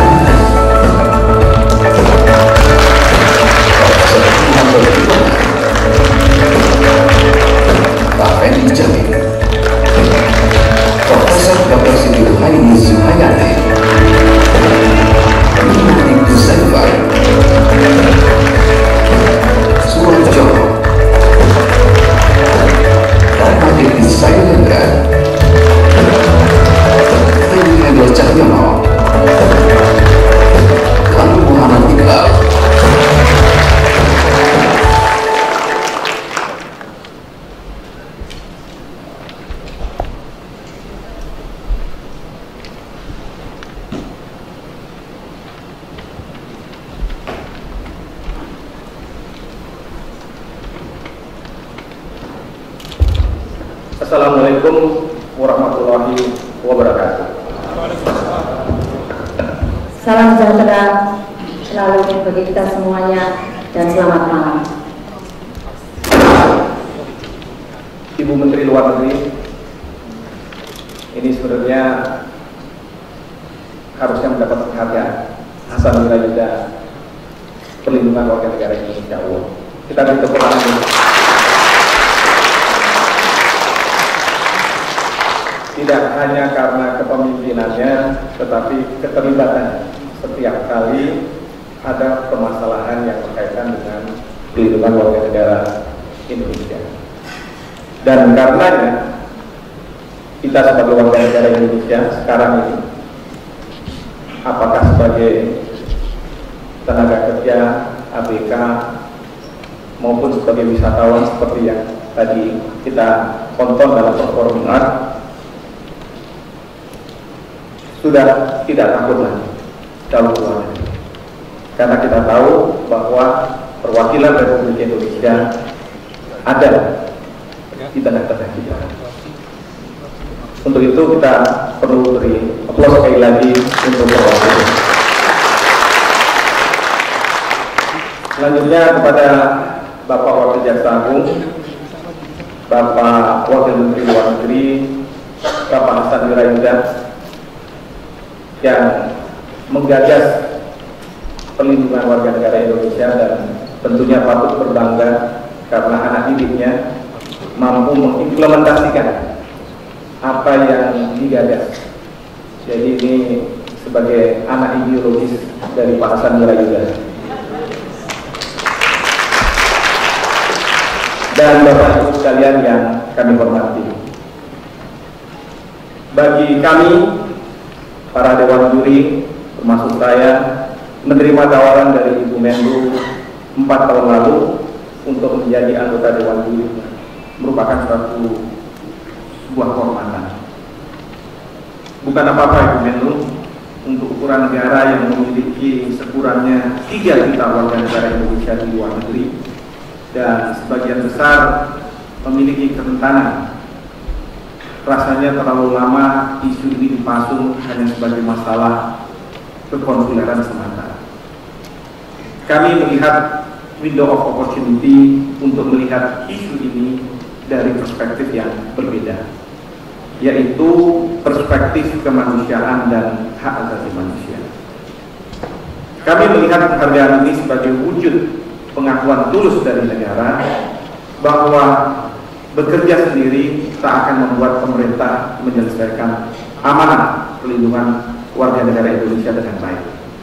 Raffendi Jamil, Profesor Doktor Siti Ruhaini Zuhayati, Ibnu Zainfar, Suwarjo, Rahmatik Sayendra, Hedi Hendro Cahyono, lalu Muhammad Iqbal. Assalamualaikum warahmatullahi wabarakatuh. Salam sejahtera selalu bagi kita semuanya dan selamat malam. Ibu Menteri Luar Negeri, ini sebenarnya harusnya mendapat penghargaan Hasan Hirayuda Perlindungan Warga Negara Indonesia. Kita beri tepuk tangan dulu. Tidak hanya karena kepemimpinannya, tetapi keterlibatannya setiap kali ada permasalahan yang berkaitan dengan perlindungan warga negara Indonesia. Dan karenanya kita sebagai warga negara Indonesia sekarang ini, apakah sebagai tenaga kerja, A B K, maupun sebagai wisatawan seperti yang tadi kita tonton dalam performa, sudah tidak takut lagi kalau keluar negeri, karena kita tahu bahwa perwakilan Republik Indonesia ada di tengah-tengah kita. Untuk itu kita perlu beri aplaus sekali lagi untuk perwakilan. Selanjutnya kepada Bapak Wakil Jaksa Agung, Bapak Wakil Menteri Luar Negeri, Bapak Hasan Hirayuda, yang menggagas perlindungan warga negara Indonesia dan tentunya patut berbangga karena anak didiknya mampu mengimplementasikan apa yang digagas. Jadi ini sebagai anak ideologis dari Pak Hasan Hirayuda. Dan Bapak Ibu sekalian yang kami hormati, bagi kami, para Dewan Juri, termasuk saya, menerima tawaran dari Ibu Menlu empat tahun lalu untuk menjadi anggota Dewan Juri merupakan suatu sebuah kehormatan. Bukan apa-apa Ibu Menlu, untuk ukuran negara yang memiliki sekurangnya tiga juta warga negara Indonesia di luar negeri dan sebagian besar memiliki kerentanan. Rasanya terlalu lama isu ini dipasung hanya sebagai masalah kekonsuleran semata. Kami melihat window of opportunity untuk melihat isu ini dari perspektif yang berbeda, yaitu perspektif kemanusiaan dan hak asasi manusia. Kami melihat penghargaan ini sebagai wujud pengakuan tulus dari negara bahwa bekerja sendiri tak akan membuat pemerintah menyelesaikan amanah pelindungan warga negara Indonesia dengan baik.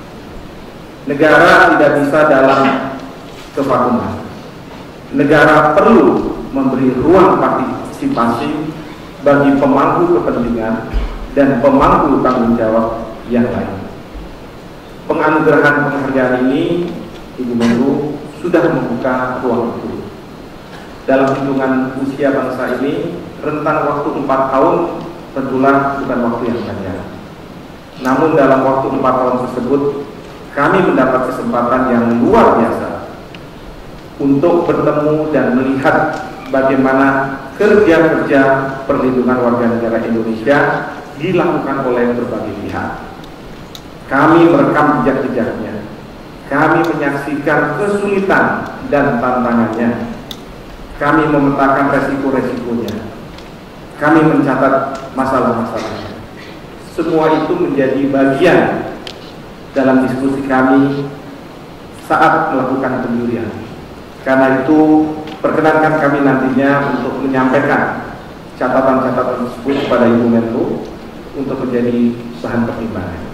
Negara tidak bisa dalam kevakuman. Negara perlu memberi ruang partisipasi bagi pemangku kepentingan dan pemangku tanggung jawab yang lain. Penganugerahan penghargaan ini, Ibu Menlu, sudah membuka ruang itu. Dalam hitungan usia bangsa ini, rentang waktu empat tahun tentulah bukan waktu yang panjang. Namun dalam waktu empat tahun tersebut, kami mendapat kesempatan yang luar biasa untuk bertemu dan melihat bagaimana kerja-kerja perlindungan warga negara Indonesia dilakukan oleh berbagai pihak. Kami merekam jejak-jejaknya, kami menyaksikan kesulitan dan tantangannya, kami memetakan resiko-resikonya, kami mencatat masalah-masalahnya. Semua itu menjadi bagian dalam diskusi kami saat melakukan penjurian. Karena itu, perkenankan kami nantinya untuk menyampaikan catatan-catatan tersebut kepada Ibu Menlu untuk menjadi bahan pertimbangan.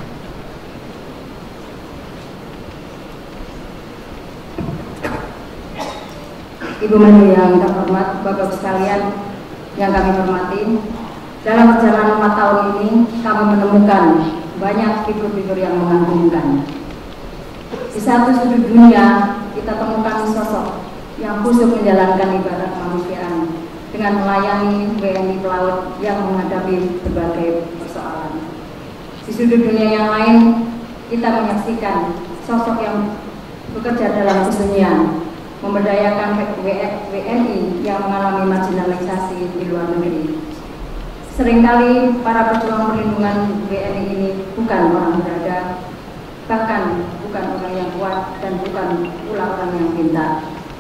Ibu Menlu yang terhormat, Bapak sekalian yang kami hormati, dalam perjalanan empat tahun ini kami menemukan banyak figur-figur yang mengagumkan. Di satu sudut dunia kita temukan sosok yang khusyuk menjalankan ibadah kemanusiaan dengan melayani W N I pelaut yang menghadapi berbagai persoalan. Di sudut dunia yang lain kita menyaksikan sosok yang bekerja dalam kesunyian, memberdayakan W N I yang mengalami marginalisasi di luar negeri. Seringkali para pejuang perlindungan W N I ini bukan orang berada, bahkan bukan orang yang kuat dan bukan pula orang yang pintar.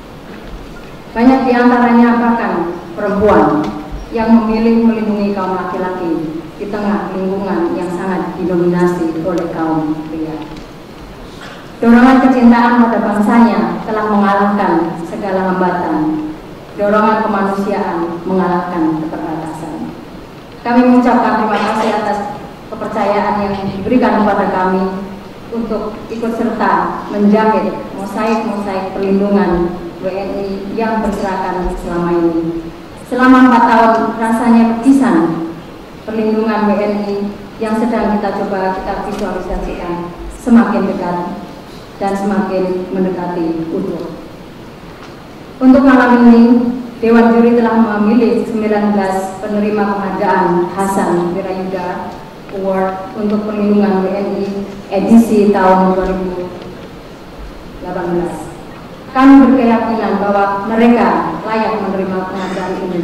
Banyak di antaranya bahkan perempuan yang memilih melindungi kaum laki-laki di tengah lingkungan yang sangat didominasi oleh kaum pria. Dorongan kecintaan pada bangsanya telah mengalahkan segala hambatan. Dorongan kemanusiaan mengalahkan keterbatasan. Kami mengucapkan terima kasih atas kepercayaan yang diberikan kepada kami untuk ikut serta menjahit mosaik-mosaik perlindungan W N I yang berserakan selama ini. Selama empat tahun rasanya berkesan perlindungan W N I yang sedang kita coba kita visualisasikan semakin dekat dan semakin mendekati utuh. Untuk malam ini, Dewan Juri telah memilih sembilan belas penerima penghargaan Hasan Wirayuda Award untuk perlindungan W N I edisi tahun dua ribu delapan belas. Kami berkeyakinan bahwa mereka layak menerima penghargaan ini.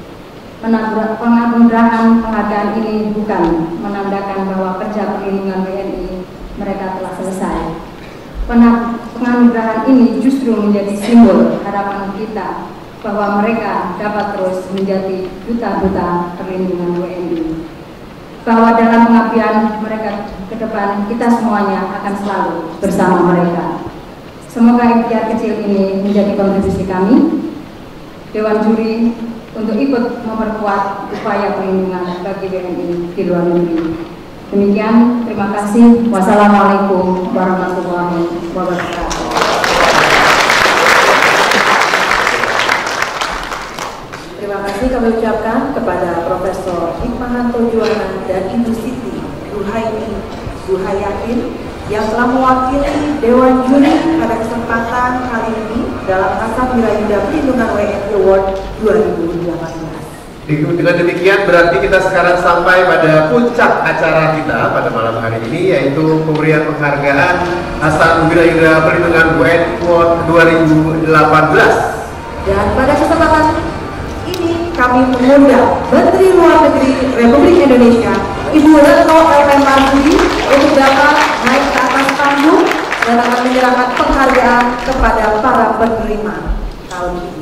Penganugerahan penghargaan ini bukan menandakan bahwa kerja perlindungan W N I mereka telah selesai. Penganugerahan ini justru menjadi simbol harapan kita bahwa mereka dapat terus menjadi duta-duta perlindungan W N I. Bahwa dalam pengabdian mereka ke depan kita semuanya akan selalu bersama mereka. Semoga ikhtiar kecil ini menjadi kontribusi kami, Dewan Juri, untuk ikut memperkuat upaya perlindungan bagi W N I di luar negeri. Demikian, terima kasih. Wassalamualaikum warahmatullahi wabarakatuh. Terima kasih. kasih kami ucapkan kepada Profesor Hikmahanto Juwana dan Ibu Siti Ruhaini Zuhayatin yang telah mewakili Dewan Juri pada kesempatan kali ini dalam Asam Wirayuda Perlindungan W N I Award dua ribu delapan belas. Dengan demikian berarti kita sekarang sampai pada puncak acara kita pada malam hari ini, yaitu pemberian penghargaan Asam Wirayuda Perlindungan W N I Award dua ribu delapan belas. Dan pada kesempatan ini kami mengundang Menteri Luar Negeri Republik Indonesia Ibu Retno L P Marsudi untuk dapat naik ke atas panggung dan akan menyerahkan penghargaan kepada para penerima tahun ini.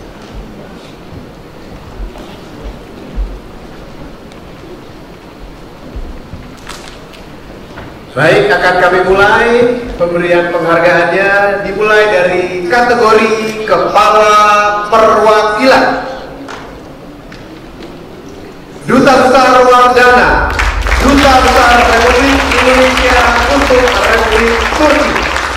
Baik, akan kami mulai pemberian penghargaannya, dimulai dari kategori Kepala Perwakilan. Duta Besar Wardana, Duta Besar Republik Indonesia untuk Republik Turki.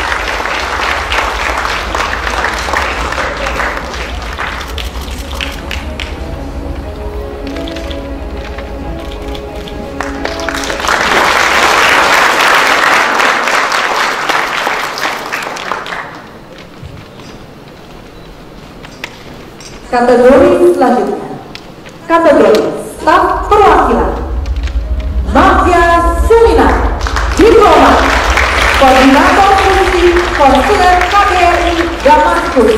Kategori selanjutnya, kategori Staf Perwakilan. Mafia Sumina, Diplomat, Koordinator Fungsi Konsuler K B R I Damaskus.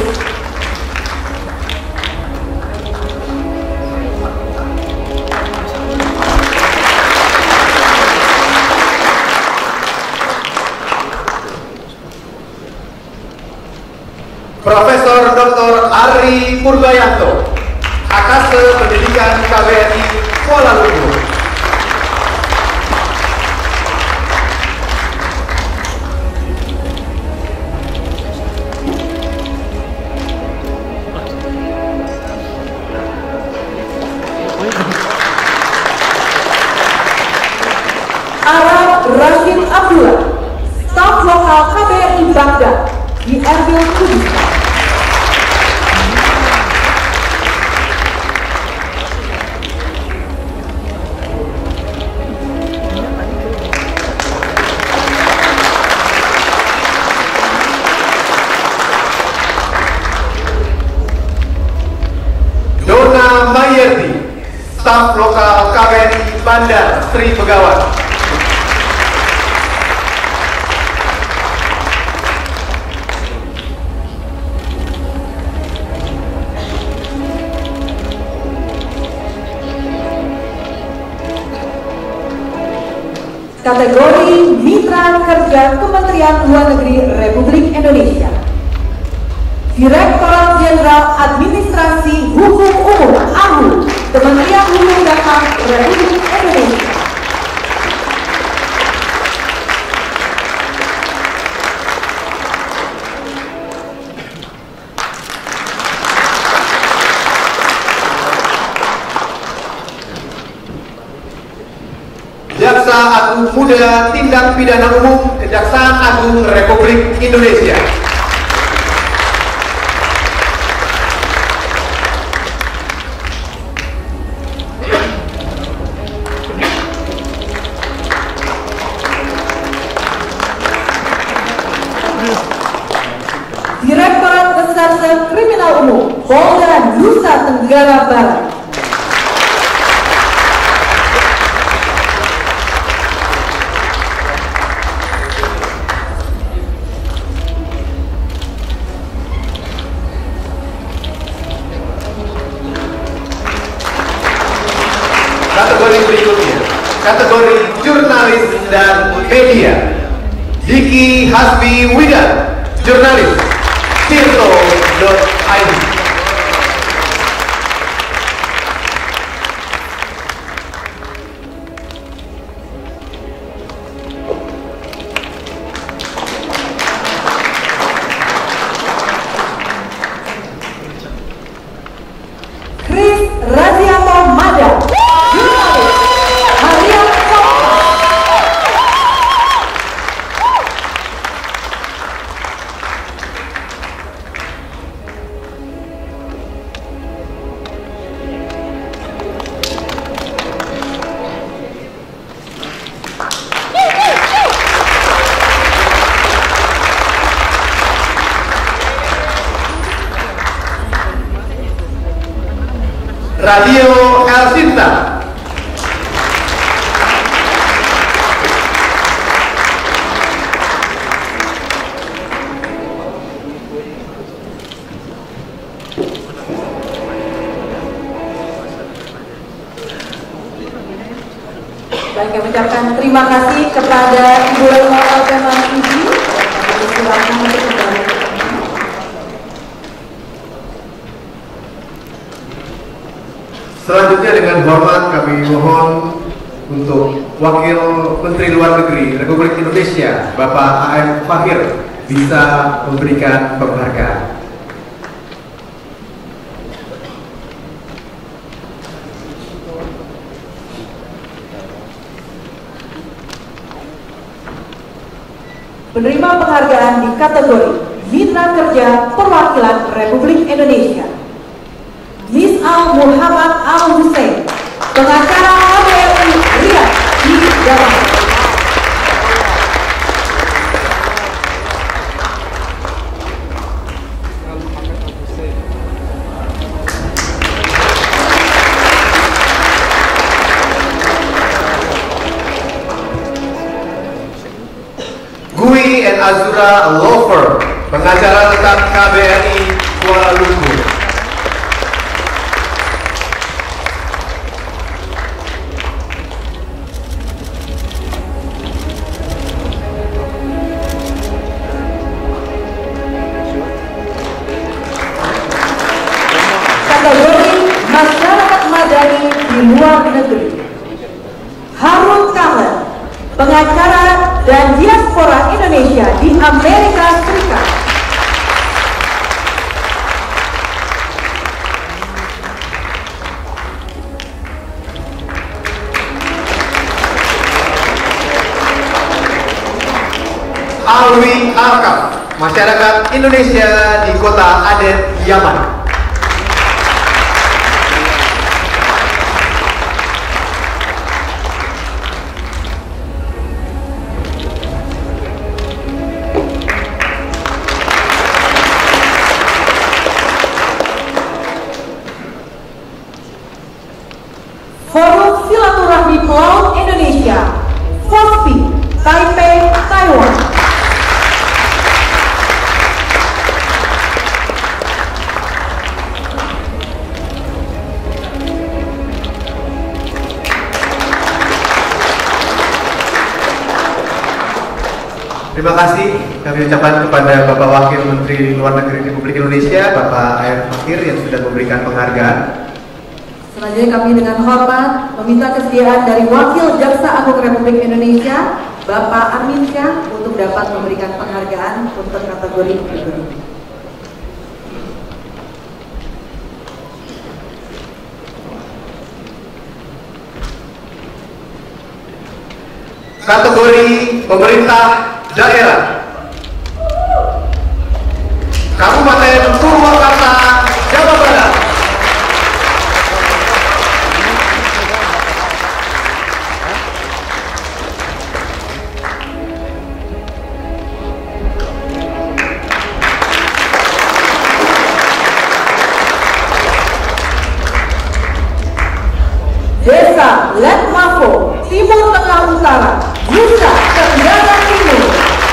Profesor Doktor Ari Purbayanto, Akase Pendidikan K B R I Kuala Lumpur. Arab Rashid Abdullah, Staf Lokal K B R I Baghdad di Erbil, Kurdistan. Dona Mayerti, Staf Lokal K B R I Bandar Sri Begawan. Kategori Mitra Kerja Kementerian Luar Negeri Republik Indonesia. Direktorat Jenderal Administrasi Hukum Umum A H U, Kementerian Hukum dan H A M Republik Indonesia. Jaksa Agung Muda Tindak Pidana Umum Kejaksaan Agung Republik Indonesia. Direktorat Reserse Kriminal Umum Polda Nusa Tenggara Barat. Kategori berikutnya, kategori jurnalis dan media. Diki Hasbi Widan, jurnalis, tirto dot i d. Chris Razianto Mada, jurnalis, Harian Kompas. Radio El Sinta. Baik, kami ucapkan terima kasih kepada Ibu Retno L P Marsudi. Silakan untuk kembali. Selanjutnya dengan hormat kami mohon untuk Wakil Menteri Luar Negeri Republik Indonesia Bapak A M Fakir bisa memberikan penghargaan. Penerima penghargaan di kategori Mitra Kerja Perwakilan Republik Indonesia, Miss Al Muhammad Al Hussein, pengacara K B R I Riyadh di Damas. Gui and Azura Law Firm, pengacara tetap K B R I Kuala Lumpur. Kategori Masyarakat Madani di Luar Negeri, Harun Kamel, pengacara dan diaspora Indonesia di Amerika Serikat. Alwi Alkam, masyarakat Indonesia di Kota Aden, Yaman. Forum Silaturahmi Pelaut Indonesia, FOSPI, Taipei, Taiwan. Terima kasih kami ucapkan kepada Bapak Wakil Menteri Luar Negeri Republik Indonesia Bapak A M Fakir yang sudah memberikan penghargaan. Selanjutnya kami dengan hormat meminta kesediaan dari Wakil Jaksa Agung Republik Indonesia Bapak Armin Syah untuk dapat memberikan penghargaan untuk kategori berikut ini. Kategori Pemerintah Daerah, Kabupaten Purwakarta, Jawa Barat. Desa Letmafo, Timur Tengah Utara, Nusa Tenggara Timur.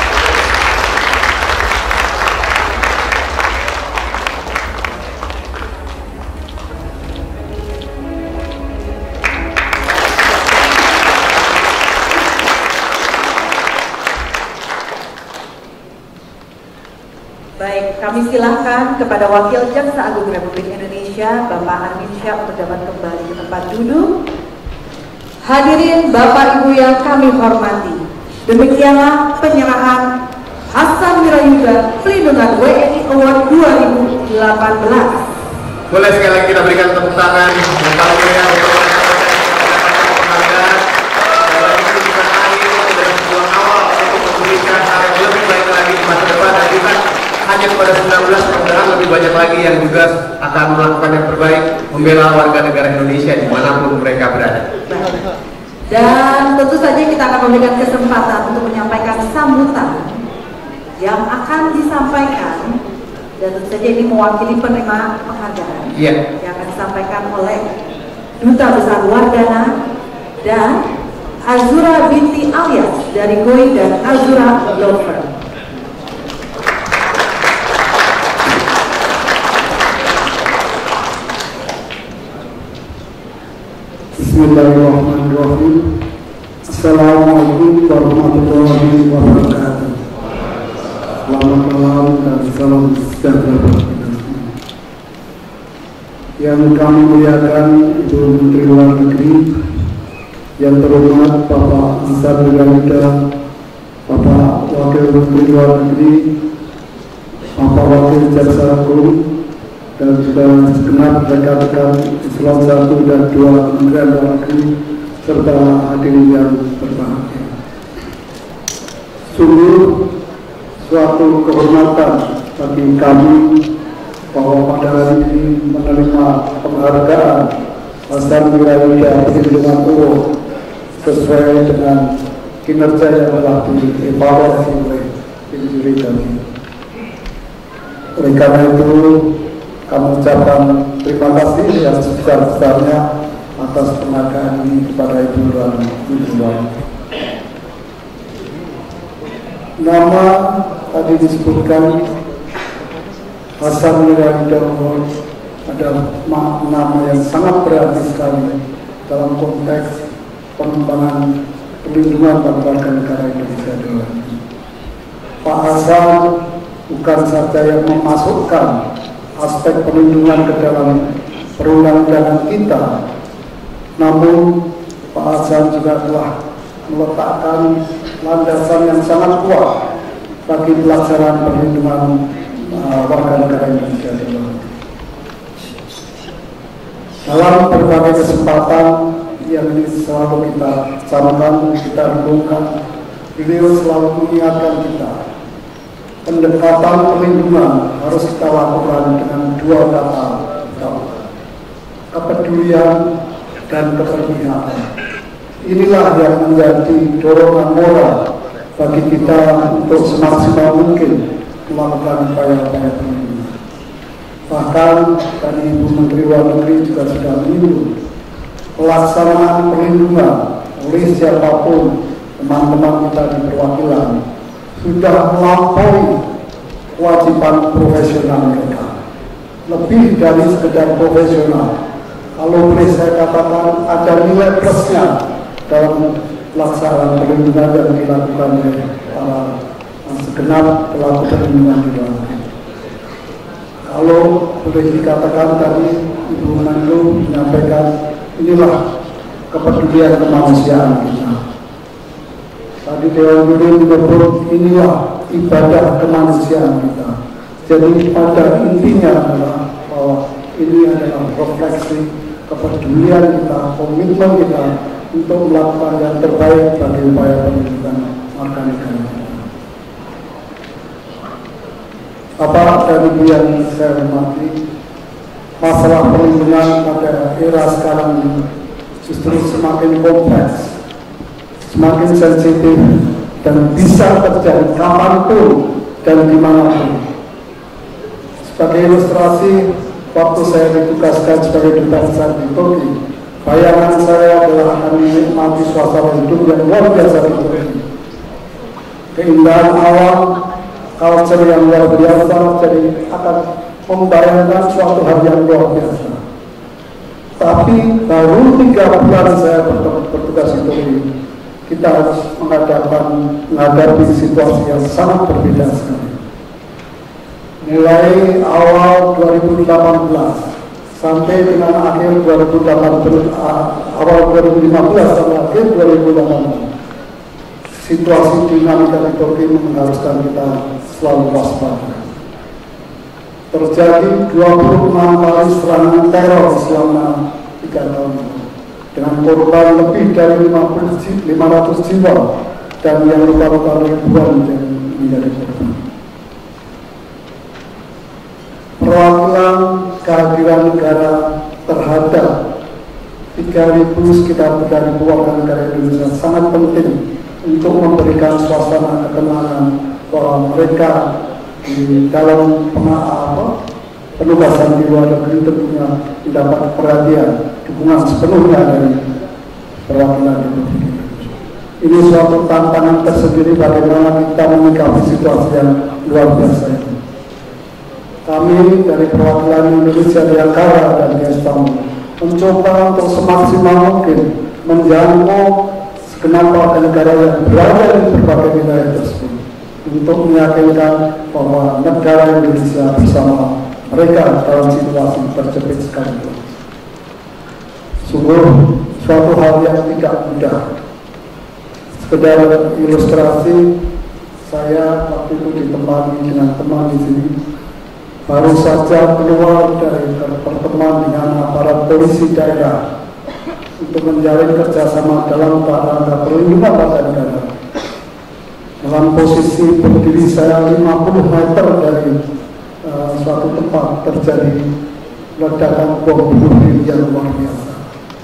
Baik, kami silahkan kepada Wakil Jaksa Agung Republik Indonesia Bapak Armin Syah untuk dapat kembali ke tempat duduk. Hadirin Bapak Ibu yang kami hormati, demikianlah penyerahan Hasan Wirayuda Pelindungan W N I Award dua ribu delapan belas. Boleh sekali lagi kita berikan tepuk tangan yang paling meriah untuk penghargaan. Dan ini bukan akhir dari sebuah awal untuk memberikan hal yang lebih baik lagi di masa depan, dan kita hanya kepada sembilan belas, mudah-mudahan lebih banyak lagi yang juga akan melakukan yang terbaik membela warga negara Indonesia dimanapun mereka berada. Dan tentu saja kita akan memberikan kesempatan untuk menyampaikan sambutan yang akan disampaikan, dan tentu saja ini mewakili penerima penghargaan yeah. yang akan disampaikan oleh Duta Besar Wardana dan Azura binti Alias dari Goi dan Azura Law Firm. Bismillahirrahmanirrahim. Assalamualaikum warahmatullahi wabarakatuh. Selamat malam dan salam sejahtera. Yang kami muliakan Ibu Menteri Luar Negeri, yang terhormat Bapak Hasan Wirayuda, Bapak Wakil Menteri Luar Negeri, Bapak Wakil Jaksa Agung, dan juga segenap rekan-rekan Islam satu dan dua Kementerian Luar Negeri serta hadirin yang berbahagia. Sungguh suatu kehormatan bagi kami bahwa pada hari ini menerima penghargaan Hasan Wirayuda Perlindungan Umum sesuai dengan kinerja yang telah dievaluasi oleh tim juri kami. Oleh karena itu, kami ucapkan terima kasih yang sebesar-besarnya atas penghargaan ini kepada Ibu Luar. Nama tadi disebutkan Hasan Wirayuda adalah nama yang sangat berarti sekali dalam konteks pengembangan perlindungan warga negara Indonesia. Pak Hasan bukan saja yang memasukkan aspek perlindungan ke dalam perundang-undangan kita, namun Pak Hasan juga telah meletakkan landasan yang sangat kuat bagi pelaksanaan perlindungan uh, warga negara Indonesia. Dalam berbagai kesempatan yang selalu kita sampaikan, kita renungkan, beliau selalu mengingatkan kita, pendekatan perlindungan harus kita lakukan dengan dua kata, kepedulian dan keberpihakan. Inilah yang menjadi dorongan moral bagi kita untuk semaksimal mungkin melakukan upaya-upaya perlindungan. Bahkan tadi Ibu Menteri Luar Negeri juga sudah menyinggung pelaksanaan perlindungan oleh siapapun teman-teman kita di perwakilan sudah melampaui kewajiban profesional mereka, lebih dari sekedar profesional. Kalau boleh saya katakan ada nilai plusnya dalam pelaksanaan perlindungan yang dilakukan oleh para segenap pelaku perlindungan di luar negeri. Kalau boleh dikatakan tadi Ibu Menlu menyampaikan inilah kepedulian kemanusiaan kita. Tadi Dewan Guru menyebut inilah ibadah kemanusiaan kita. Jadi pada intinya adalah bahwa ini adalah refleksi kepedulian kita, komitmen kita untuk melakukan yang terbaik bagi upaya perlindungan warga negara. Bapak dan Ibu yang saya hormati, masalah perlindungan pada era sekarang ini justru semakin kompleks, semakin sensitif, dan bisa terjadi kapanpun dan dimanapun. Sebagai ilustrasi, waktu saya ditugaskan sebagai duta besar di Turki, bayangan saya adalah akan menikmati suasana hidup yang luar biasa di Turki. Keindahan alam, culture yang luar biasa, jadi akan membayangkan suatu hal yang luar biasa. Tapi baru tiga bulan saya bertugas di Turki, kita harus menghadapkan, menghadapi situasi yang sangat berbeda sekali. Mulai awal dua ribu delapan belas sampai dengan akhir dua ribu delapan belas, awal dua ribu lima belas sampai akhir dua ribu delapan belas, situasi dinamika di Turki mengharuskan kita selalu waspada. Terjadi dua puluh enam kali serangan teror selama tiga tahun dengan korban lebih dari lima ratus jiwa dan yang luka-luka ribuan yang menjadi korban. Perwakilan kehadiran negara terhadap tiga ribu sekitar tiga ribu warga negara Indonesia sangat penting untuk memberikan suasana ketenangan bahwa mereka di dalam apa, penugasan di luar negeri tentunya mendapat perhatian, dukungan sepenuhnya dari perwakilan Republik Indonesia. Ini suatu tantangan tersendiri bagaimana kita menyikapi situasi yang luar biasa ini. Kami dari perwakilan Indonesia di Ankara dan di Istanbul mencoba untuk semaksimal mungkin menjangkau segenap warga negara yang berada di berbagai wilayah tersebut untuk meyakinkan bahwa negara Indonesia bersama mereka dalam situasi terjepit sekalipun. Sungguh suatu hal yang tidak mudah. Sekedar ilustrasi, saya waktu itu ditemani dengan teman di sini, baru saja keluar dari pertemuan dengan aparat polisi daerah untuk menjalin kerjasama dalam rangka perlindungan warga negara. Dalam posisi berdiri saya lima puluh meter dari uh, suatu tempat terjadi ledakan bom bunuh diri yang luar biasa.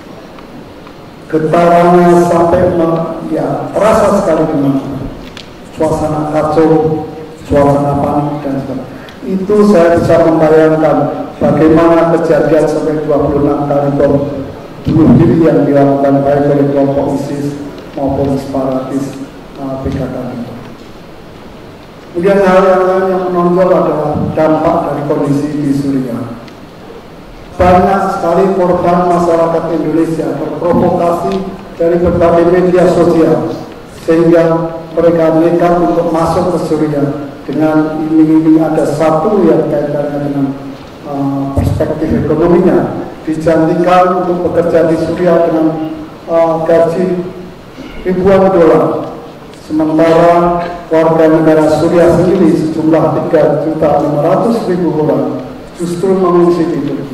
Getarannya sampai ya terasa sekali di mana. Suasana kacau, suasana panik dan sebagainya. Itu saya bisa membayangkan bagaimana kejadian sampai dua puluh enam kali bom bunuh diri yang dilakukan baik oleh kelompok ISIS maupun separatis uh, P K K itu. Kemudian hal yang lain yang menonjol adalah dampak dari kondisi di Suriah. Banyak sekali korban masyarakat Indonesia terprovokasi dari berbagai media sosial sehingga mereka nekat untuk masuk ke Suriah dengan iming-iming ada satu yang kaitannya dengan uh, perspektif ekonominya, dijanjikan untuk bekerja di Suriah dengan uh, gaji ribuan dolar, sementara warga negara Suriah sendiri sejumlah tiga juta lima ratus ribu orang justru mengungsi di Turki.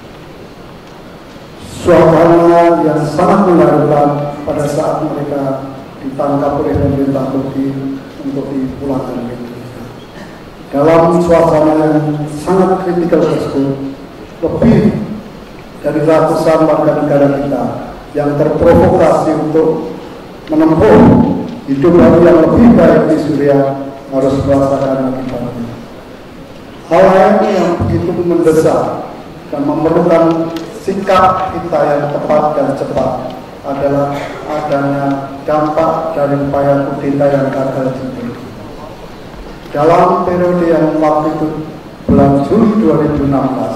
Suasana yang sangat mengaruhkan pada saat mereka ditangkap oleh pemerintah Turki untuk dipulangkan ke Indonesia. Dalam suasana yang sangat kritikal tersebut, lebih dari ratusan warga negara kita yang terprovokasi untuk menempuh hidup baru yang lebih baik di Suriah harus merasakan akibatnya. Hal lain yang begitu mendesak dan memerlukan sikap kita yang tepat dan cepat adalah adanya dampak dari upaya kudeta yang gagal di Turki. Dalam periode yang waktu itu bulan Juli dua ribu enam belas,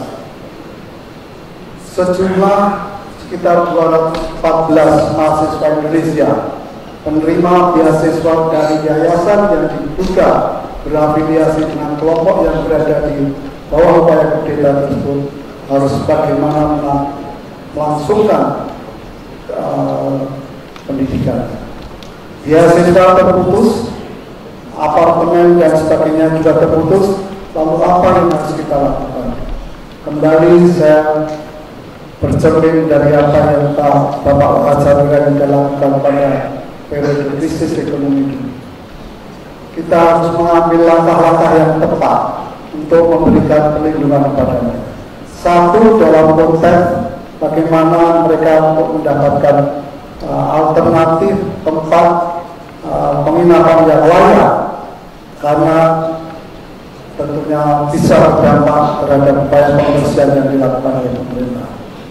sejumlah sekitar dua ratus empat belas mahasiswa Indonesia penerima beasiswa dari yayasan yang diduga berafiliasi dengan kelompok yang berada di bawah upaya kudeta tersebut harus bagaimana melangsungkan uh, pendidikan. Beasiswa terputus, apartemen dan sebagainya juga terputus, lalu apa yang harus kita lakukan? Kembali saya bercermin dari apa yang Pak Bapak Wajah lakukan pada periode krisis ekonomi ini. Kita harus mengambil langkah-langkah yang tepat untuk memberikan perlindungan kepada mereka. Satu, dalam konteks bagaimana mereka untuk mendapatkan uh, alternatif tempat uh, penginapan yang layak, karena tentunya bisa berdampak terhadap upaya pembersihan yang dilakukan oleh pemerintah.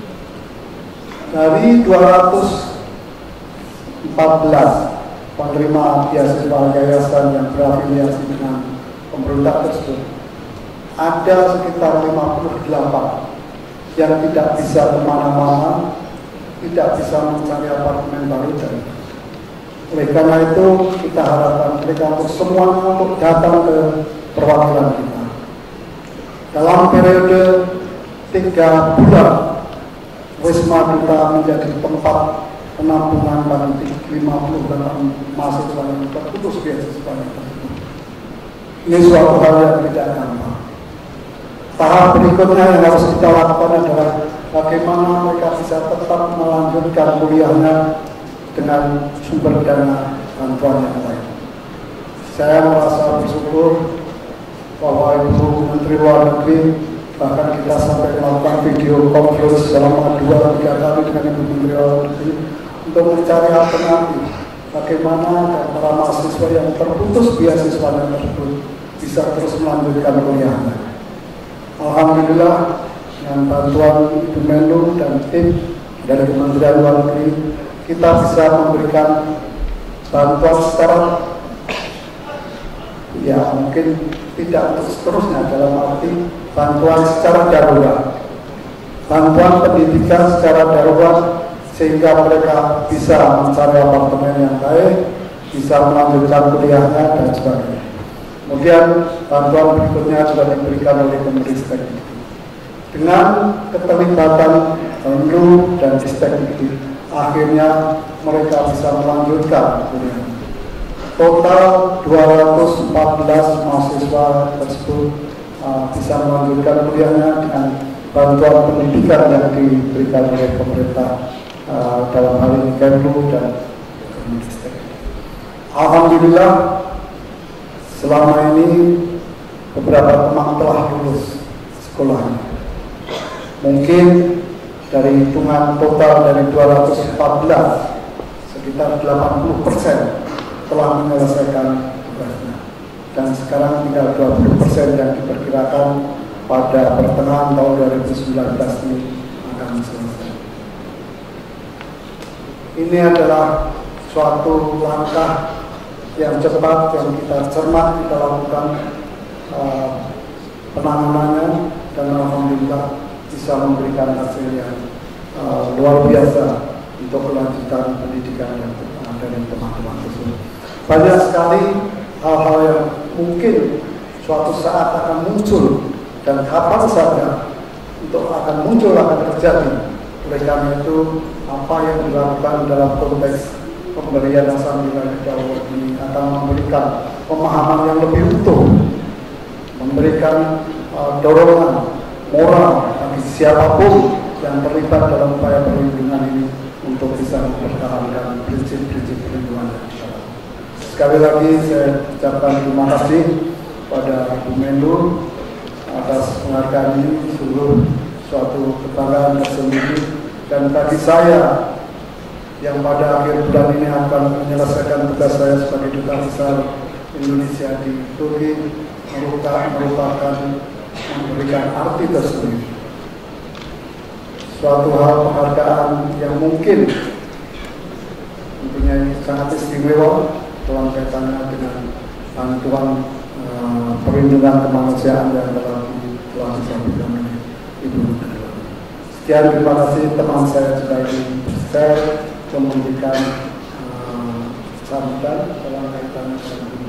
Dari dua ratus empat belas penerima beasiswa yayasan yang berafiliasi dengan pemerintah tersebut, ada sekitar lima puluh delapan yang tidak bisa kemana-mana, tidak bisa mencari apartemen baru. Dan oleh karena itu kita harapkan mereka untuk semuanya untuk datang ke perwakilan kita. Dalam periode tiga bulan, Wisma Duta menjadi tempat penampungan bagi lima puluh delapan mahasiswa yang terputus beasiswa. Ini suatu hal yang tidak gampang. Tahap berikutnya yang harus kita lakukan adalah bagaimana mereka bisa tetap melanjutkan kuliahnya dengan sumber dana bantuan yang lain. Saya merasa bersyukur bahwa Ibu Menteri Luar Negeri, bahkan kita sampai melakukan video conference selama dua tiga kali dengan Ibu Menteri Luar Negeri untuk mencari alternatif bagaimana para mahasiswa yang terputus beasiswa tersebut bisa terus melanjutkan kuliahnya. Alhamdulillah dengan bantuan Ibu Menlu dan tim dari Kementerian Luar Negeri, kita bisa memberikan bantuan secara ya mungkin tidak untuk seterusnya, dalam arti bantuan secara darurat, bantuan pendidikan secara darurat, sehingga mereka bisa mencari apartemen yang baik, bisa melanjutkan kuliahnya dan sebagainya. Kemudian bantuan berikutnya juga diberikan oleh Kemenristek dengan keterlibatan Menlu dan Ristek, akhirnya mereka bisa melanjutkan kuliah. Total dua ratus empat belas mahasiswa tersebut uh, bisa melanjutkan kuliahnya dengan bantuan pendidikan yang diberikan oleh pemerintah, uh, dalam hal ini Kemlu dan Kemenristek. Alhamdulillah, selama ini beberapa teman telah lulus sekolahnya. Mungkin dari hitungan total dari dua ratus empat belas, sekitar delapan puluh persen telah menyelesaikan tugasnya. Dan sekarang tinggal dua puluh persen yang diperkirakan pada pertengahan tahun dua ribu sembilan belas ini akan selesai. Ini adalah suatu langkah yang cepat yang kita cermat kita lakukan uh, penanganannya, dan alhamdulillah bisa memberikan hasil yang uh, luar biasa untuk kelanjutan pendidikan yang uh, dari teman-teman tersebut. Banyak sekali hal-hal yang mungkin suatu saat akan muncul dan kapan saja untuk akan muncul akan terjadi. Oleh karena itu, apa yang dilakukan dalam konteks pemberian asal wilayah Jawa ini akan memberikan pemahaman yang lebih utuh, memberikan uh, dorongan moral bagi siapapun yang terlibat dalam upaya perlindungan ini untuk bisa mempertahankan prinsip-prinsip perlindungan. Sekali lagi saya ucapkan terima kasih pada Ibu Menlu atas penghargaan ini, sungguh suatu kebanggaan tersendiri, dan bagi saya yang pada akhir bulan ini akan menyelesaikan tugas saya sebagai Duta Besar Indonesia di Turki merupakan memberikan arti tersendiri. Suatu hal penghargaan yang mungkin tentunya ini sangat istimewa dalam kaitannya dengan bantuan uh, perlindungan kemanusiaan yang telah dilakukan oleh Ibu. Sekian, terima kasih teman saya juga ini saya memberikan uh, sambutan dalam kaitannya dengan ini.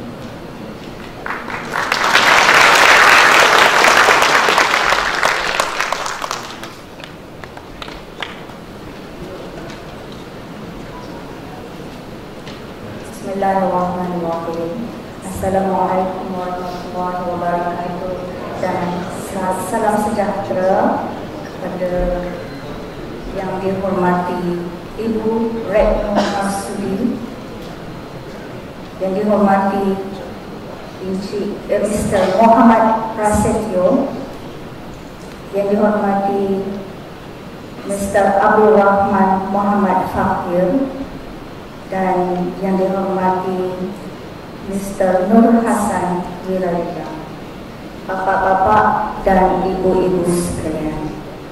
Bismillahirrahmanirrahim. Assalamualaikum warahmatullahi wabarakatuh, dan salam sejahtera kepada yang dihormati Ibu Retno Marsudi, yang dihormati Mister Muhammad Prasetyo, yang dihormati Mister Abdul Rahman Muhammad Fakir, dan yang dihormati Mister Nur Hasan Wirayuda, Bapak-bapak dan ibu-ibu sekalian.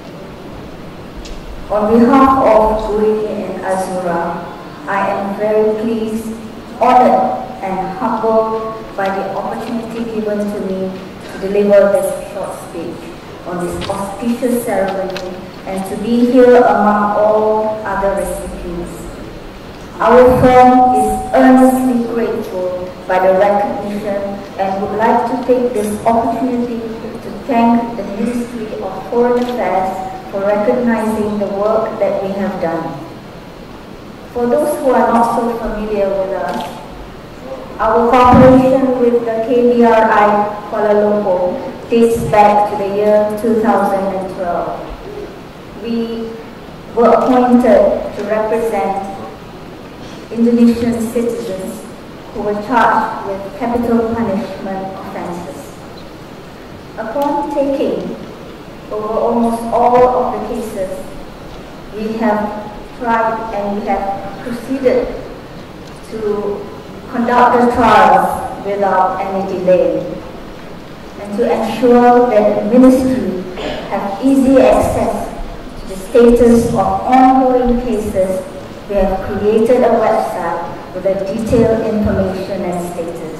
On behalf of U I and Azura, I am very pleased, honored and humbled by the opportunity given to me to deliver this short speech on this auspicious ceremony and to be here among all other recipients. Our firm is earnestly grateful by the recognition and would like to take this opportunity to thank the Ministry of Foreign Affairs for recognizing the work that we have done. For those who are not so familiar with us, our cooperation with the K B R I Kuala Lumpur dates back to the year two thousand twelve. We were appointed to represent Indonesian citizens who were charged with capital punishment offences. Upon taking over almost all of the cases, we have tried and we have proceeded to conduct the trials without any delay. and to ensure that the Ministry have easy access to the status of ongoing cases, we have created a website with a detailed information and status.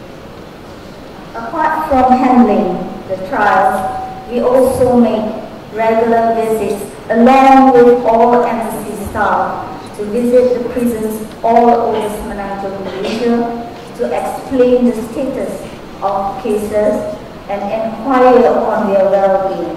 Apart from handling the trials, we also make regular visits along with all embassy staff to visit the prisons all over Semenanjung, Malaysia, to explain the status of cases and inquire on their well-being.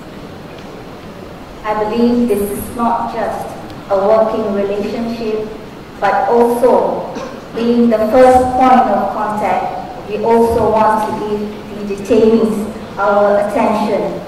I believe this is not just a working relationship, but also being the first point of contact, we also want to give the detainees our attention.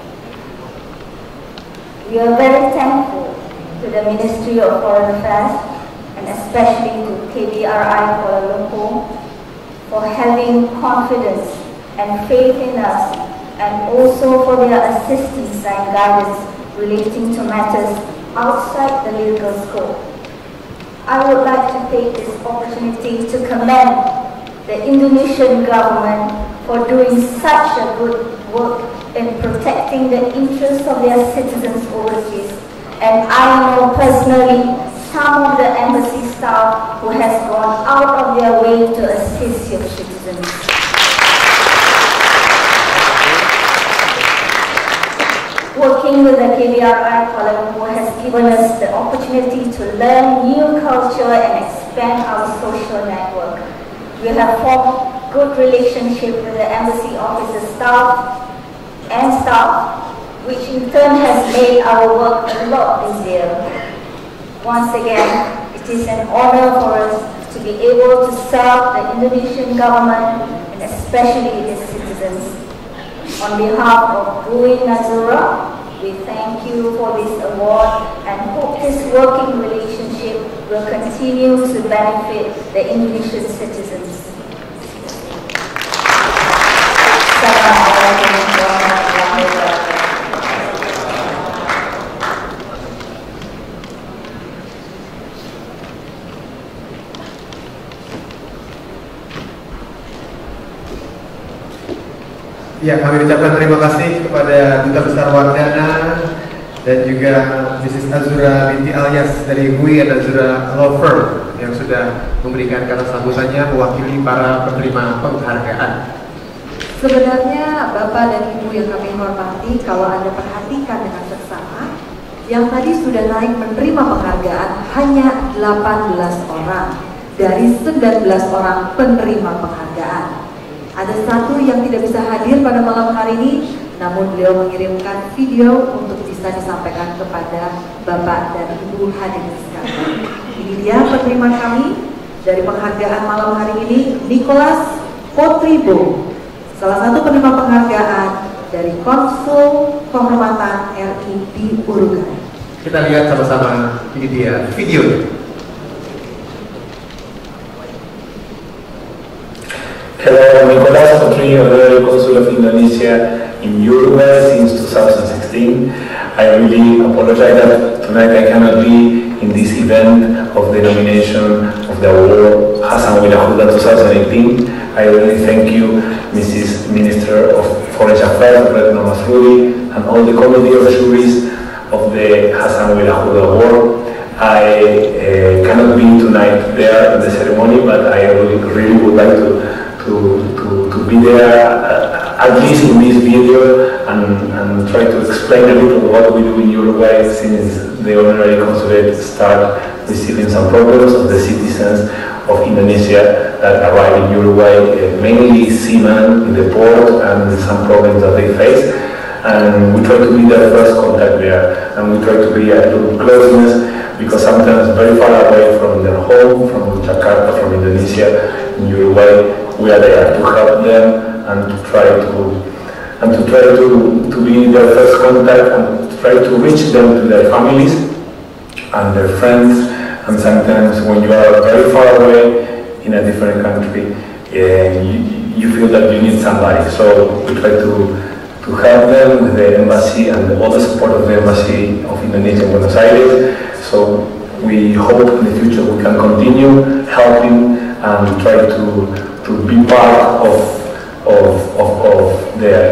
We are very thankful to the Ministry of Foreign Affairs and especially to K B R I Kuala Lumpur for having confidence and faith in us, and also for their assistance and guidance relating to matters outside the legal scope. I would like to take this opportunity to commend the Indonesian government for doing such a good work in protecting the interests of their citizens overseas. And I know personally some of the embassy staff who has gone out of their way to assist your citizens. Working with the K B R I Kuala Lumpur has given us the opportunity to learn new culture and expand our social network. We have formed good relationship with the embassy officer staff and staff, which in turn has made our work a lot easier. Once again, it is an honor for us to be able to serve the Indonesian government and especially its citizens. On behalf of B U I Nazura, we thank you for this award and hope this working relationship will continue to benefit the Indonesian citizens. Assalamualaikum warahmatullahi wabarakatuh. Ya, kami ucapkan terima kasih kepada Duta Besar Wardana dan juga Missus Azura binti Alyas dari B U I Nazura Law Firm yang sudah memberikan kata sambutannya mewakili para penerima penghargaan. Sebenarnya Bapak dan Ibu yang kami hormati, kalau Anda perhatikan dengan seksama, yang tadi sudah naik menerima penghargaan hanya delapan belas orang dari sembilan belas orang penerima penghargaan. Ada satu yang tidak bisa hadir pada malam hari ini, namun beliau mengirimkan video untuk bisa disampaikan kepada Bapak dan Ibu hadirin sekalian. Ini dia penerima kami dari penghargaan malam hari ini, Nicholas Potribo, salah satu penerima penghargaan dari Konsul Kehormatan R I di Uruguay. Kita lihat sama-sama, ini dia videonya. Hello, I'm Nicholas Potribo, Honorary Consul of Indonesia in Uruguay since two thousand sixteen. I really apologize that tonight I cannot be in this event of the nomination of the award Hassan Wilahuda twenty eighteen. I really thank you, Missus Minister of Foreign Affairs, Retno Masruri, and all the committee of juries of the Hassan Wilahuda Award. I uh, cannot be tonight there in the ceremony, but I really, really would like to To, to, to be there, uh, at least in this video, and, and try to explain a little what we do in Uruguay since the honorary consulate start receiving some problems of the citizens of Indonesia that arrive in Uruguay, uh, mainly seamen in the port, and some problems that they face. And we try to be their first contact there, and we try to be a little closeness, because sometimes very far away from their home, from Jakarta, from Indonesia, in Uruguay, we are there to help them and to try to and to try to, to be their first contact and to try to reach them to their families and their friends. And sometimes when you are very far away in a different country, uh, you, you feel that you need somebody. So we try to to help them with the embassy and all the support of the embassy of Indonesia in Buenos Aires. So we hope in the future we can continue helping and try to to be part of, of, of, of their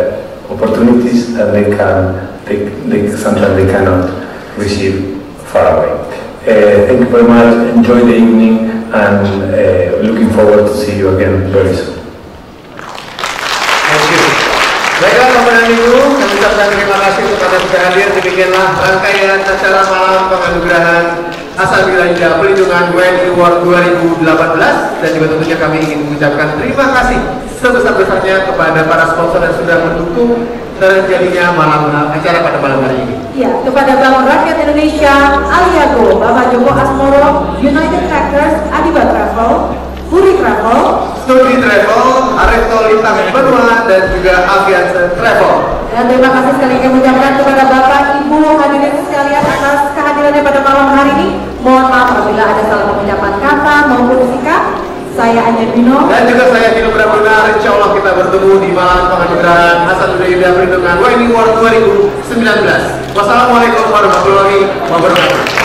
they can, they, they sometimes they cannot receive far away. Uh, thank you very much. Enjoy the evening, and uh, looking forward to see you again very soon. Thank you. Baiklah Bapak dan Ibu, kami ucapkan terima kasih kepada sudah hadir. Demikianlah rangkaian acara malam penganugerahan Hasan Wirayuda Pelindungan W N I Award dua ribu delapan belas, dan juga tentunya kami ingin mengucapkan terima kasih sebesar-besarnya kepada para sponsor yang sudah mendukung terjadinya malam acara pada malam hari ini. Ya, kepada Bank Rakyat Indonesia, Aliago, Bapak Joko Asmoro, United Tractors, Adiba Travel, Puri Travel, Studi Travel, Areto Lintang Benua, dan juga Avianse Travel. Dan terima kasih sekali kami ucapkan kepada Bapak, Ibu, hadirin sekalian atas kehadirannya pada malam hari ini. Mohon maaf apabila ada salah pengucapan kata maupun sikap. Saya Anja Bino. Dan juga saya Dino Pramunar. Insya Allah kita bertemu di malam penganugerahan Hasan Wirayuda Pelindungan W N I Award dua ribu sembilan belas. Wassalamualaikum warahmatullahi wabarakatuh.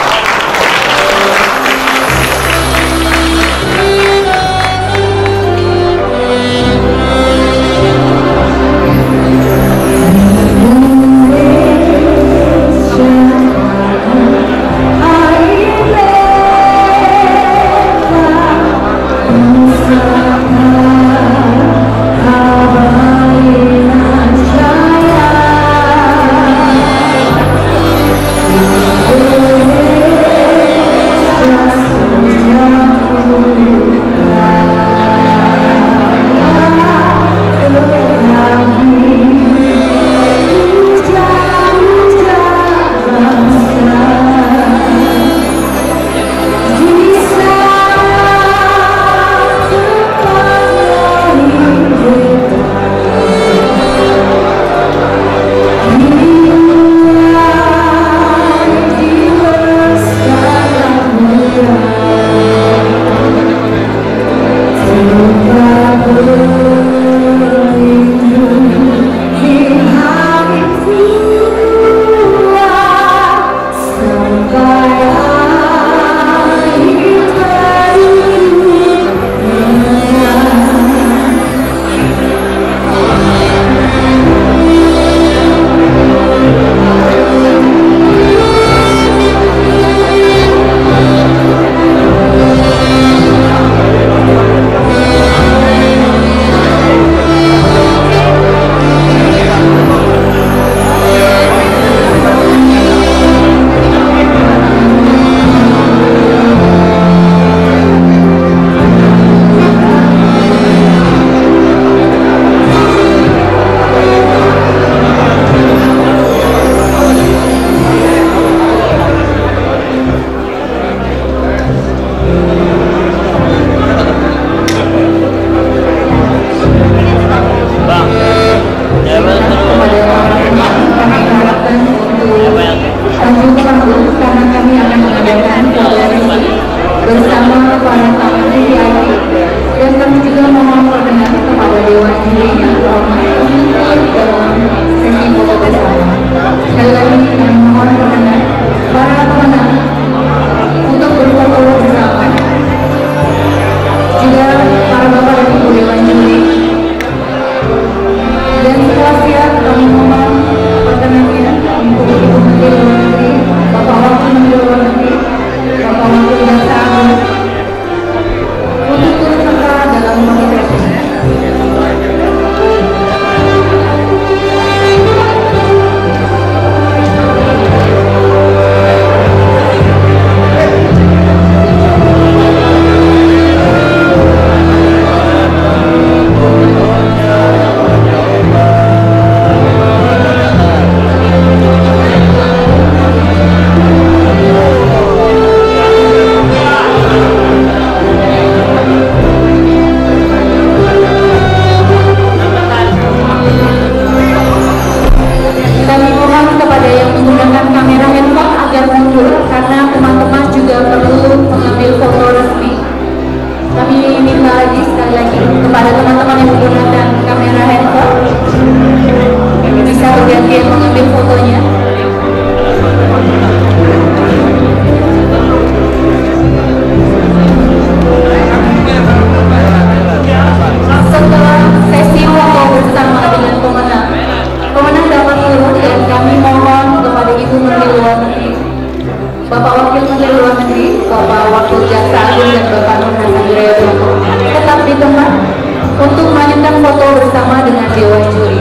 bersama dengan Dewan Juri.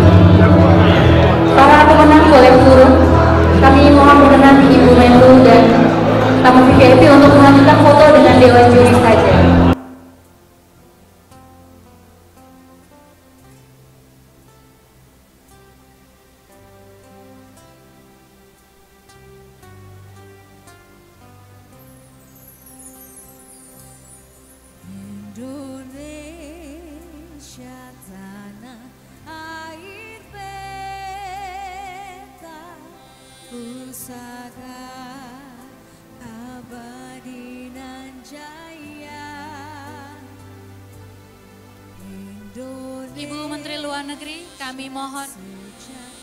Para pemenang boleh turun. Kami mohon berkenan Ibu Menlu dan tamu V V I P untuk melanjutkan foto dengan Dewan Juri saja. Indonesia tanah air beta, pusaka abadi nan jaya. Indonesia. Ibu Menteri Luar Negeri, kami mohon